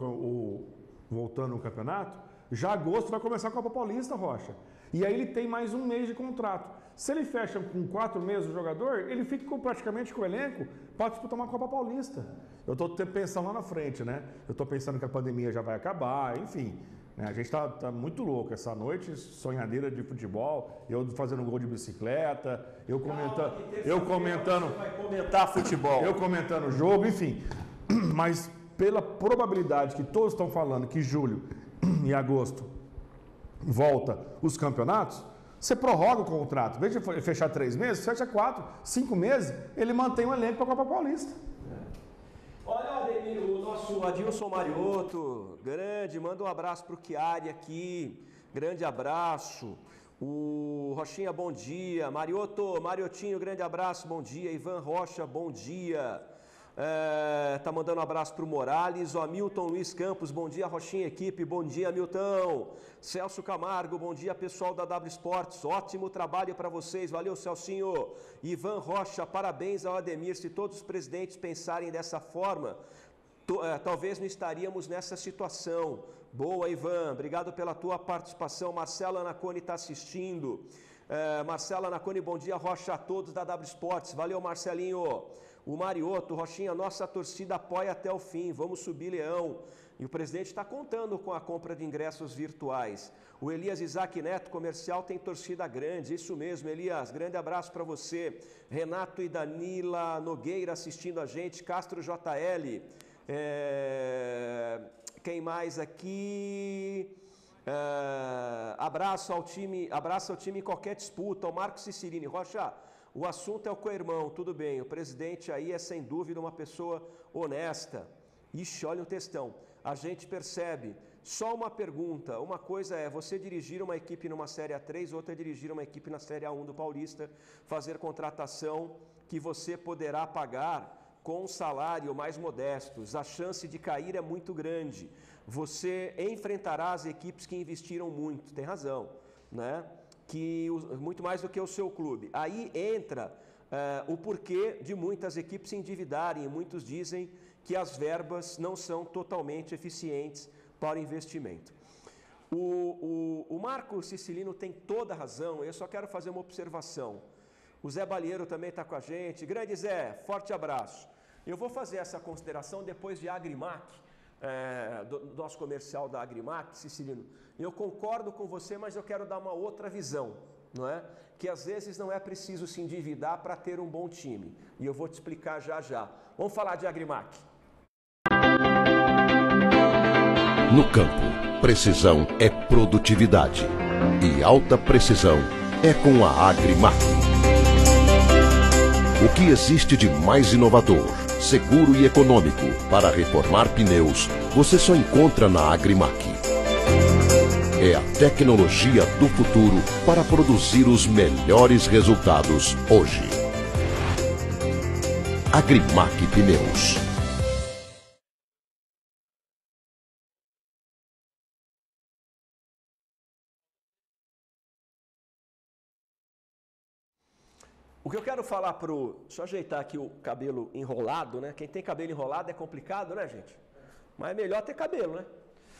o campeonato, já agosto vai começar a Copa Paulista, Rocha. E aí ele tem mais 1 mês de contrato. Se ele fecha com 4 meses o jogador, ele fica praticamente com o elenco para disputar uma Copa Paulista. Eu estou pensando lá na frente, né? Eu estou pensando que a pandemia já vai acabar, enfim. Né? A gente está muito louco. Essa noite, sonhadeira de futebol, eu fazendo gol de bicicleta, eu comentando... Você vai comentar futebol. Eu comentando o jogo, enfim. Mas pela probabilidade que todos estão falando que julho e agosto volta os campeonatos, você prorroga o contrato. Em vez de fechar 3 meses, fecha 4, 5 meses, ele mantém o elenco para a Copa Paulista. Olha, Ademir, o nosso Adilson Mariotto, grande, manda um abraço para o Chiari aqui, grande abraço. O Rochinha, bom dia. Mariotinho, grande abraço, bom dia. Ivan Rocha, bom dia. Tá mandando um abraço para o Morales. O Hamilton Luiz Campos, bom dia, Rochinha, equipe, bom dia, Hamilton. Celso Camargo, bom dia, pessoal da W Sports, ótimo trabalho para vocês, valeu, Celcinho. Ivan Rocha, parabéns ao Ademir, se todos os presidentes pensarem dessa forma, talvez não estaríamos nessa situação. Boa, Ivan, obrigado pela tua participação. Marcela Anacone está assistindo. Marcela Anacone, bom dia, Rocha, a todos da W Sports, valeu, Marcelinho. O Mariotto, Rochinha, nossa torcida apoia até o fim, vamos subir, Leão. E o presidente está contando com a compra de ingressos virtuais. O Elias Isaac Neto, comercial, tem torcida grande, isso mesmo, Elias, grande abraço para você. Renato e Danila Nogueira assistindo a gente, Castro JL. Quem mais aqui? Abraço ao time em qualquer disputa, o Marcos Cicilline. Rocha, o assunto é o co-irmão, tudo bem, o presidente aí é sem dúvida uma pessoa honesta. Ixi, olha o textão, a gente percebe, só uma pergunta, uma coisa é você dirigir uma equipe numa Série A3, outra é dirigir uma equipe na Série A1 do Paulista, fazer contratação que você poderá pagar com um salário mais modestos, a chance de cair é muito grande, você enfrentará as equipes que investiram muito, tem razão, né? Muito mais do que o seu clube. Aí entra o porquê de muitas equipes se endividarem. Muitos dizem que as verbas não são totalmente eficientes para o investimento. O Marco Cicilino tem toda a razão, eu só quero fazer uma observação. O Zé Balieiro também está com a gente. Grande Zé, forte abraço. Eu vou fazer essa consideração depois de Agrimac, do nosso comercial da Agrimac, Cicilino. Eu concordo com você, mas eu quero dar uma outra visão, não é? Que às vezes não é preciso se endividar para ter um bom time. E eu vou te explicar já já. Vamos falar de Agrimac. No campo, precisão é produtividade. E alta precisão é com a Agrimac. O que existe de mais inovador, seguro e econômico para reformar pneus, você só encontra na Agrimac. É a tecnologia do futuro para produzir os melhores resultados hoje. Agrimac Pneus. O que eu quero falar deixa eu ajeitar aqui o cabelo enrolado, né? Quem tem cabelo enrolado é complicado, né, gente? Mas é melhor ter cabelo, né?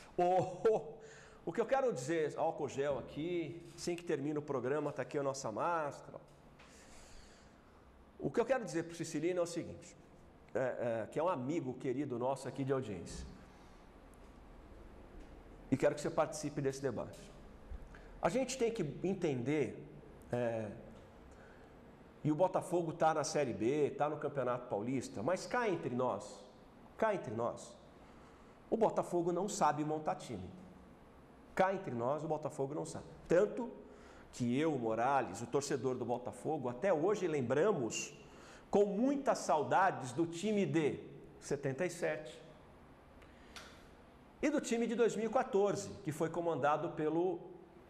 O que eu quero dizer, álcool gel aqui, assim que termina o programa, está aqui a nossa máscara. O que eu quero dizer para o Cicilino é o seguinte, que é um amigo querido nosso aqui de audiência. E quero que você participe desse debate. A gente tem que entender, e o Botafogo está na Série B, está no Campeonato Paulista, mas cá entre nós, o Botafogo não sabe montar time. Cá entre nós, o Botafogo não sabe. Tanto que eu, Morales, o torcedor do Botafogo, até hoje lembramos com muitas saudades do time de 77 e do time de 2014, que foi comandado pelo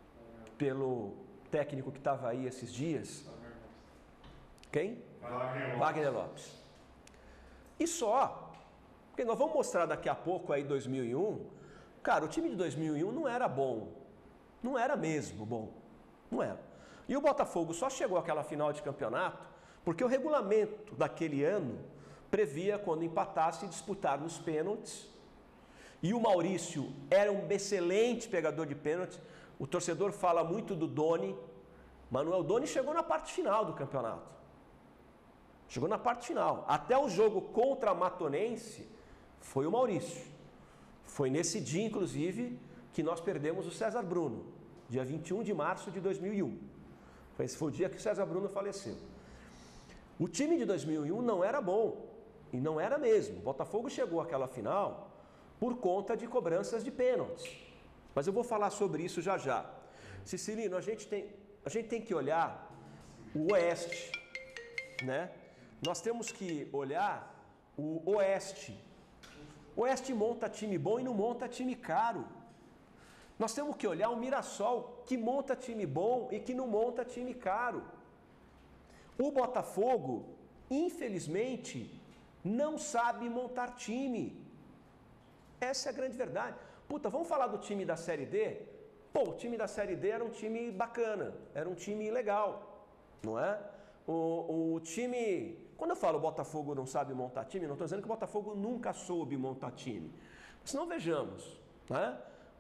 técnico que estava aí esses dias. Quem? Wagner Lopes. E só, porque nós vamos mostrar daqui a pouco aí 2001, cara, o time de 2001 não era bom, não era mesmo bom, não era. E o Botafogo só chegou àquela final de campeonato porque o regulamento daquele ano previa quando empatasse disputar nos pênaltis. E o Maurício era um excelente pegador de pênalti. O torcedor fala muito do Doni, Manuel Doni chegou na parte final do campeonato. Chegou na parte final. Até o jogo contra a Matonense foi o Maurício. Foi nesse dia, inclusive, que nós perdemos o César Bruno, dia 21 de março de 2001. Esse foi o dia que o César Bruno faleceu. O time de 2001 não era bom, e não era mesmo. O Botafogo chegou àquela final por conta de cobranças de pênaltis. Mas eu vou falar sobre isso já já. Cicilino, a gente tem que olhar o Oeste, né? Nós temos que olhar o Oeste. O Oeste monta time bom e não monta time caro. Nós temos que olhar o Mirassol, que monta time bom e que não monta time caro. O Botafogo, infelizmente, não sabe montar time. Essa é a grande verdade. Puta, vamos falar do time da Série D? Pô, o time da Série D era um time bacana, era um time legal, não é? O time... Quando eu falo Botafogo não sabe montar time, não estou dizendo que o Botafogo nunca soube montar time. Mas não vejamos, né?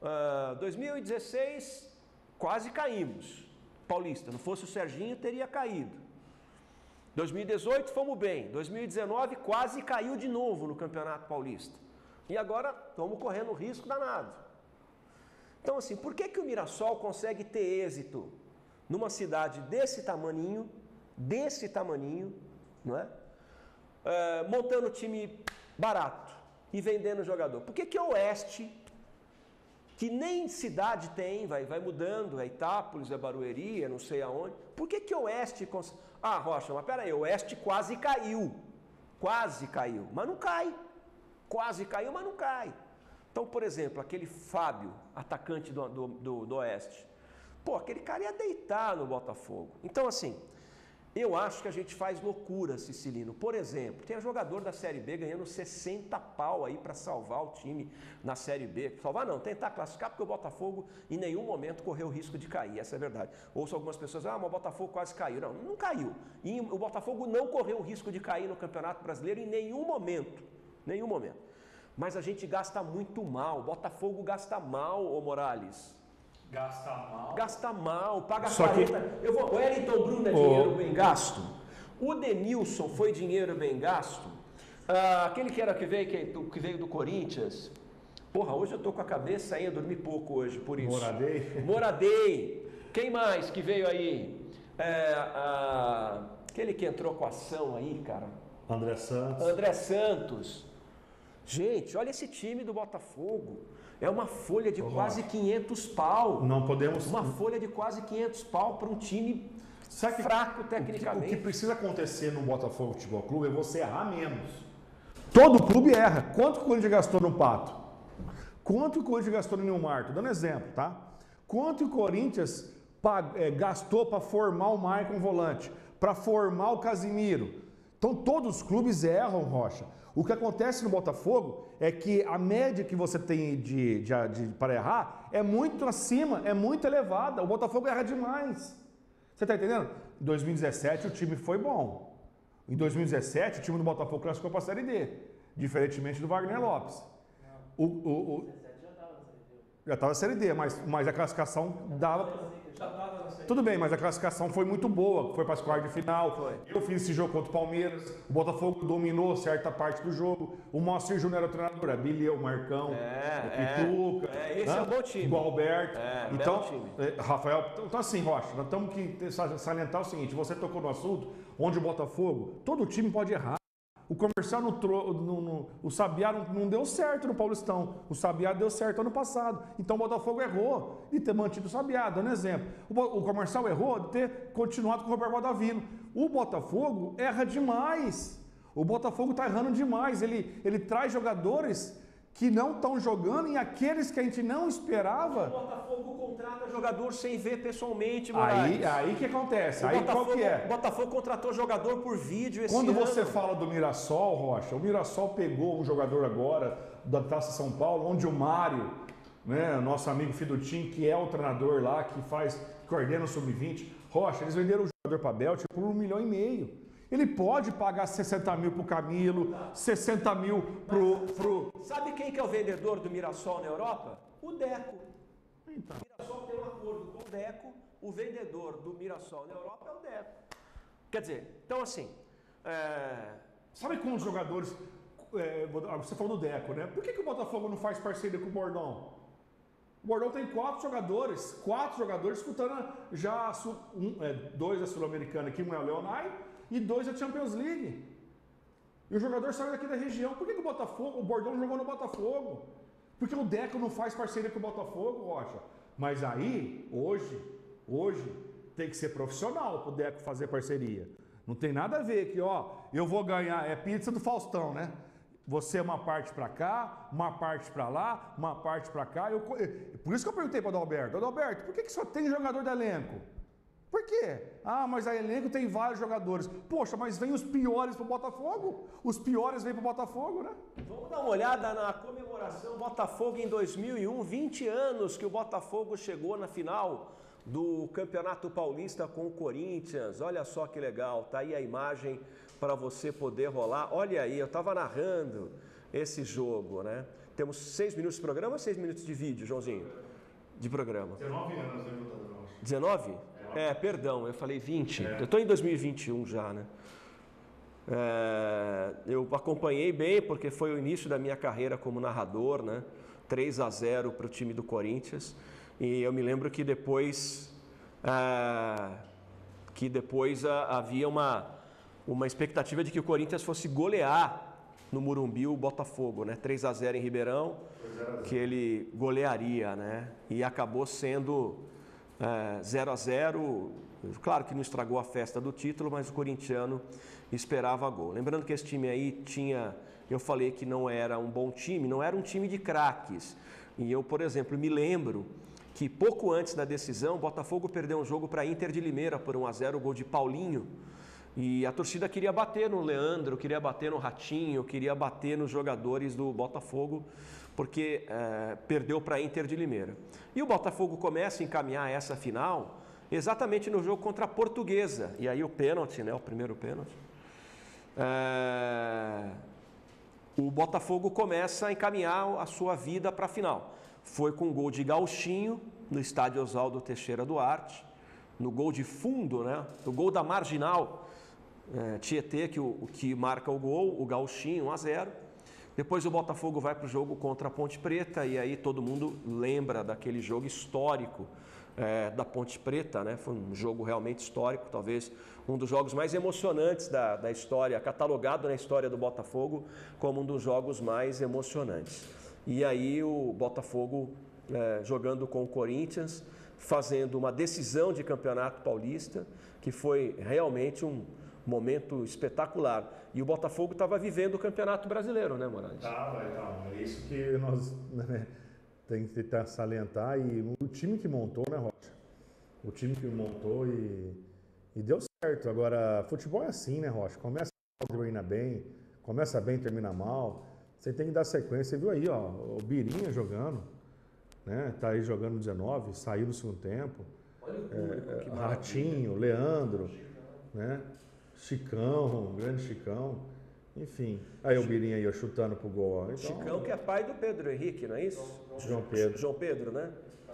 2016, quase caímos. Paulista, não fosse o Serginho, teria caído. 2018, fomos bem. 2019, quase caiu de novo no Campeonato Paulista. E agora, estamos correndo risco danado. Então, assim, por que o Mirassol consegue ter êxito numa cidade desse tamaninho, não é? Montando time barato e vendendo jogador? Por que o Oeste, que nem cidade tem, vai mudando, é Itápolis, é Barueri, é não sei aonde, por que o Oeste... Ah, Rocha, mas peraí, o Oeste quase caiu, mas não cai. Quase caiu, mas não cai. Então, por exemplo, aquele Fábio, atacante do Oeste, pô, aquele cara ia deitar no Botafogo. Então, assim, eu acho que a gente faz loucura, Cicilino. Por exemplo, tem um jogador da Série B ganhando 60 pau aí para salvar o time na Série B. Salvar não, tentar classificar, porque o Botafogo em nenhum momento correu o risco de cair, essa é a verdade. Ouço algumas pessoas, mas o Botafogo quase caiu. Não, não caiu. E o Botafogo não correu o risco de cair no Campeonato Brasileiro em nenhum momento. Nenhum momento. Mas a gente gasta muito mal. O Botafogo gasta mal, ô Morales. Gasta mal? Gasta mal, paga Só 40. que... O Wellington Bruno é dinheiro bem gasto. O Denilson foi dinheiro bem gasto. Aquele que veio do Corinthians. Porra, hoje eu tô com a cabeça aí, eu dormi pouco hoje, por isso. Moradei. Quem mais que veio aí? Aquele que entrou com a ação aí, cara. André Santos. Gente, olha esse time do Botafogo. É uma folha de quase 500 pau. Não podemos... Uma folha de quase 500 pau para um time fraco tecnicamente. O que precisa acontecer no Botafogo Futebol Clube é você errar menos. Todo clube erra. Quanto o Corinthians gastou no Pato? Quanto o Corinthians gastou no Nilmar? Estou dando exemplo, tá? Quanto o Corinthians gastou para formar o Maicon volante? Para formar o Casimiro? Então todos os clubes erram, Rocha. O que acontece no Botafogo é que a média que você tem para errar é muito acima, é muito elevada. O Botafogo erra demais. Você está entendendo? Em 2017 o time foi bom. Em 2017 o time do Botafogo classificou para a Série D, diferentemente do Wagner Lopes. Já estava na Série D, mas a classificação dava... Tudo bem, mas a classificação foi muito boa, foi para as quartas de final. Eu fiz esse jogo contra o Palmeiras, o Botafogo dominou certa parte do jogo. O Moacir Júnior era o treinador, a Billy, o Marcão, o Pituca. Esse é um bom time. O Alberto. Então, time. Rafael, então assim, Rocha, nós temos que salientar o seguinte, você tocou no assunto onde o Botafogo, todo time pode errar. O Comercial o Sabiá não deu certo no Paulistão. O Sabiá deu certo ano passado. Então o Botafogo errou de ter mantido o Sabiá, dando exemplo. O Comercial errou de ter continuado com o Roberto Baldavino. O Botafogo erra demais. O Botafogo está errando demais. Ele traz jogadores que não estão jogando e aqueles que a gente não esperava. O Botafogo contrata jogador sem ver pessoalmente, Moraes. Aí que acontece. Aí qual que é? O Botafogo contratou jogador por vídeo esse Quando ano. você fala do Mirassol, Rocha, o Mirassol pegou um jogador agora da Taça São Paulo, onde o Mário, né, nosso amigo Fidutim, que é o treinador lá, que coordena o Sub-20, Rocha, eles venderam o jogador para Belt por 1,5 milhão. Ele pode pagar 60 mil pro Camilo, 60 mil pro... Sabe quem que é o vendedor do Mirassol na Europa? O Deco. Então. O Mirassol tem um acordo com o Deco o vendedor do Mirassol na Europa é o Deco. Quer dizer, então assim... Sabe quantos jogadores... você falou do Deco, né? Por que o Botafogo não faz parceria com o Bordão? O Bordão tem 4 jogadores disputando já 2 da Sul-Americana, aqui um é o Leonai, e 2 da Champions League. E o jogador saiu daqui da região. Por que o Bordão jogou no Botafogo? Porque o Deco não faz parceria com o Botafogo, Rocha. Mas aí, hoje tem que ser profissional para o Deco fazer parceria. Não tem nada a ver que, eu vou ganhar, é pizza do Faustão, né? Você é uma parte para cá, uma parte para lá, uma parte para cá. Por isso que eu perguntei para o Adalberto, por que só tem jogador de elenco? Por quê? Mas a elenco tem vários jogadores. Poxa, mas vem os piores para o Botafogo? Os piores vêm para o Botafogo, né? Vamos dar uma olhada na comemoração Botafogo em 2001, 20 anos que o Botafogo chegou na final do Campeonato Paulista com o Corinthians. Olha só que legal, tá aí a imagem para você poder rolar. Olha aí, eu estava narrando esse jogo, né? Temos 6 minutos de programa ou 6 minutos de vídeo, Joãozinho? De programa. 19 anos, né, lutador? 19? Perdão, eu falei 20. Eu estou em 2021 já, né? Eu acompanhei bem porque foi o início da minha carreira como narrador, né? 3-0 para o time do Corinthians. E eu me lembro que depois havia uma expectativa de que o Corinthians fosse golear no Morumbi o Botafogo, né? 3-0 em Ribeirão, que ele golearia, né? E acabou sendo 0-0. Claro que não estragou a festa do título, mas o corintiano esperava gol. Lembrando que esse time aí eu falei que não era um bom time, não era um time de craques. E eu, por exemplo, me lembro que pouco antes da decisão, o Botafogo perdeu um jogo para a Inter de Limeira por 1-0, o gol de Paulinho. E a torcida queria bater no Leandro, queria bater no Ratinho, queria bater nos jogadores do Botafogo, porque perdeu para a Inter de Limeira. E o Botafogo começa a encaminhar essa final exatamente no jogo contra a Portuguesa. E aí o pênalti, né, o primeiro pênalti. O Botafogo começa a encaminhar a sua vida para a final. Foi com o gol de Gauchinho, no estádio Oswaldo Teixeira Duarte, no gol de fundo, né? No gol da Marginal, Tietê, que marca o gol, o Gauchinho, 1-0. Depois o Botafogo vai para o jogo contra a Ponte Preta, e aí todo mundo lembra daquele jogo histórico da Ponte Preta, né? Foi um jogo realmente histórico, talvez um dos jogos mais emocionantes da história, catalogado na história do Botafogo como um dos jogos mais emocionantes. E aí o Botafogo jogando com o Corinthians, fazendo uma decisão de Campeonato Paulista, que foi realmente um momento espetacular. E o Botafogo estava vivendo o Campeonato Brasileiro, né, Morales? Estava. É isso que nós tem que tentar salientar. E o time que montou, né, Rocha? O time que montou e deu certo. Agora, futebol é assim, né, Rocha? Começa mal, termina bem. Começa bem, termina mal. Você tem que dar sequência. Você viu aí, ó, o Birinha jogando, né? Tá aí jogando 19, saiu no segundo tempo. Olha o público, que Ratinho, Leandro, né? Chicão, grande Chicão. Enfim, aí o Birinha aí, ó, chutando pro gol. Ó. Então, Chicão, que é pai do Pedro Henrique, não é isso? João Pedro. João Pedro, né?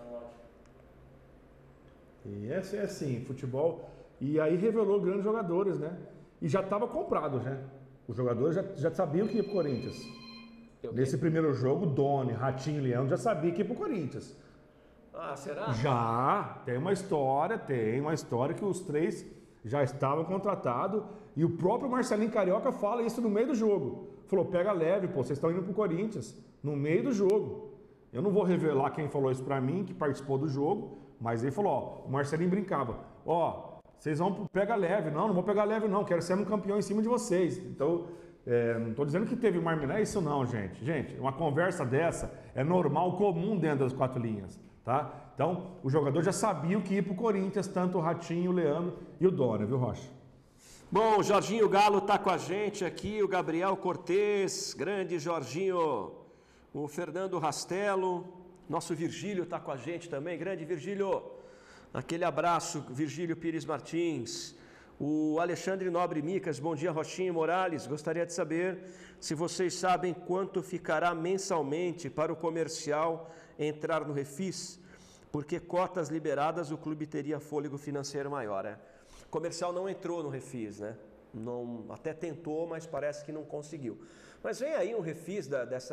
E é assim, futebol. E aí revelou grandes jogadores, né? E já estava comprado, né? Os jogadores já sabiam que ia pro Corinthians. Nesse primeiro jogo, Doni, Ratinho e Leandro já sabia que ia pro Corinthians. Ah, será? Já, tem uma história que os três já estavam contratados. E o próprio Marcelinho Carioca fala isso no meio do jogo. Falou, pega leve, pô, vocês estão indo pro Corinthians. No meio do jogo. Eu não vou revelar quem falou isso pra mim, que participou do jogo. Mas ele falou, ó, o Marcelinho brincava. Ó, vocês vão, pega leve. Não vou pegar leve não, quero ser um campeão em cima de vocês. Então, não estou dizendo que teve marmita, não é isso não, gente. Gente, uma conversa dessa é normal, comum dentro das 4 linhas, tá? Então, o jogador já sabia que ia pro Corinthians, tanto o Ratinho, o Leandro e o Dória, viu, Rocha? Bom, o Jorginho Galo tá com a gente aqui, o Gabriel Cortez, grande Jorginho, o Fernando Rastelo, nosso Virgílio tá com a gente também, grande Virgílio, aquele abraço, Virgílio Pires Martins. O Alexandre Nobre Micas, bom dia, Rochinha e Morales. Gostaria de saber se vocês sabem quanto ficará mensalmente para o comercial entrar no Refis. porque cotas liberadas o clube teria fôlego financeiro maior. O Comercial não entrou no refis, né? Não, até tentou, mas parece que não conseguiu. Mas vem aí um refis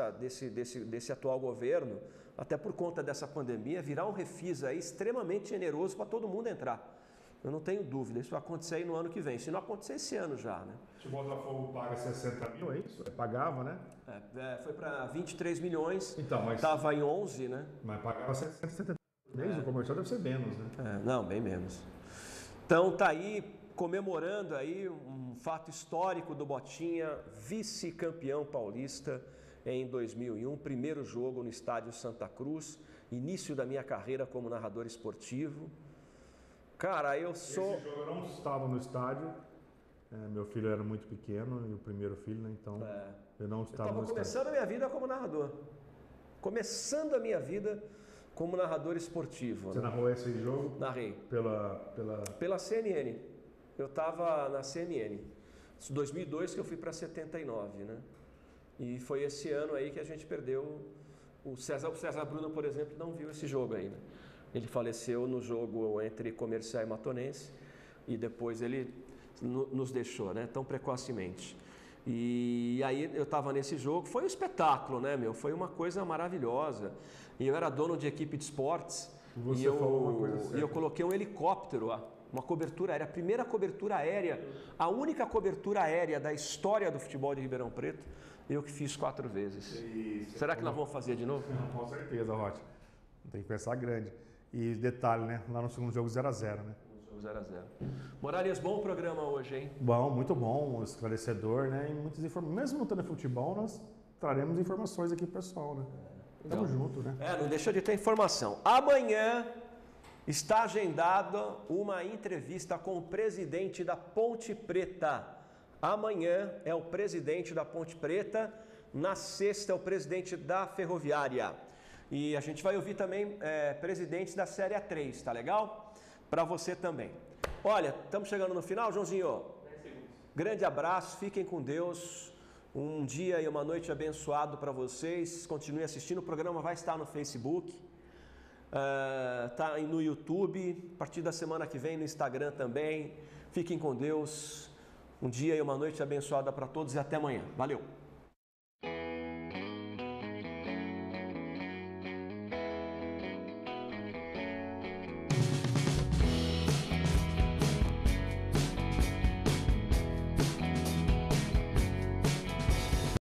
desse atual governo, até por conta dessa pandemia, virar um refis aí extremamente generoso para todo mundo entrar. Eu não tenho dúvida, isso vai acontecer aí no ano que vem, se não acontecer esse ano já, né? Se o Botafogo paga 60 mil, é isso? Pagava, né? Foi para 23 milhões, então, mas estava em 11, né? Mas pagava 770 milhões, o Comercial deve ser menos, né? Não, bem menos. Então tá aí, comemorando aí um fato histórico do Botinha, vice-campeão paulista em 2001, primeiro jogo no estádio Santa Cruz, início da minha carreira como narrador esportivo. Cara, Esse jogo eu não estava no estádio, meu filho era muito pequeno, e o primeiro filho, né? Então eu não estava no estádio. Começando a minha vida como narrador. Começando a minha vida como narrador esportivo. Você narrou esse jogo? Narrei. Pela CNN. Eu estava na CNN. 2002 que eu fui para 79, né? E foi esse ano aí que a gente perdeu o César Bruno, por exemplo, não viu esse jogo ainda. Ele faleceu no jogo entre Comercial e Matonense e depois ele nos deixou, né, tão precocemente. E aí eu estava nesse jogo, foi um espetáculo, né, meu? Foi uma coisa maravilhosa. E eu era dono de equipe de esportes e eu coloquei um helicóptero, uma cobertura aérea, a primeira cobertura aérea, a única cobertura aérea da história do futebol de Ribeirão Preto, eu que fiz 4 vezes. Será que nós vamos fazer de novo? Com certeza, Rote. Tem que pensar grande. E detalhe, né? Lá no segundo jogo 0x0, né? 0x0. Morales, bom programa hoje, hein? Bom, muito bom, esclarecedor, né? E muitas informações. Mesmo não tendo futebol, nós traremos informações aqui pro pessoal, né? Tamo junto, né? Não deixa de ter informação. Amanhã está agendada uma entrevista com o presidente da Ponte Preta. Amanhã é o presidente da Ponte Preta, na sexta é o presidente da Ferroviária. E a gente vai ouvir também presidentes da Série A3, tá legal? Para você também. Olha, estamos chegando no final, Joãozinho. 10 segundos. Grande abraço, fiquem com Deus. Um dia e uma noite abençoado para vocês. Continue assistindo, o programa vai estar no Facebook, tá no YouTube, a partir da semana que vem no Instagram também. Fiquem com Deus. Um dia e uma noite abençoada para todos e até amanhã. Valeu!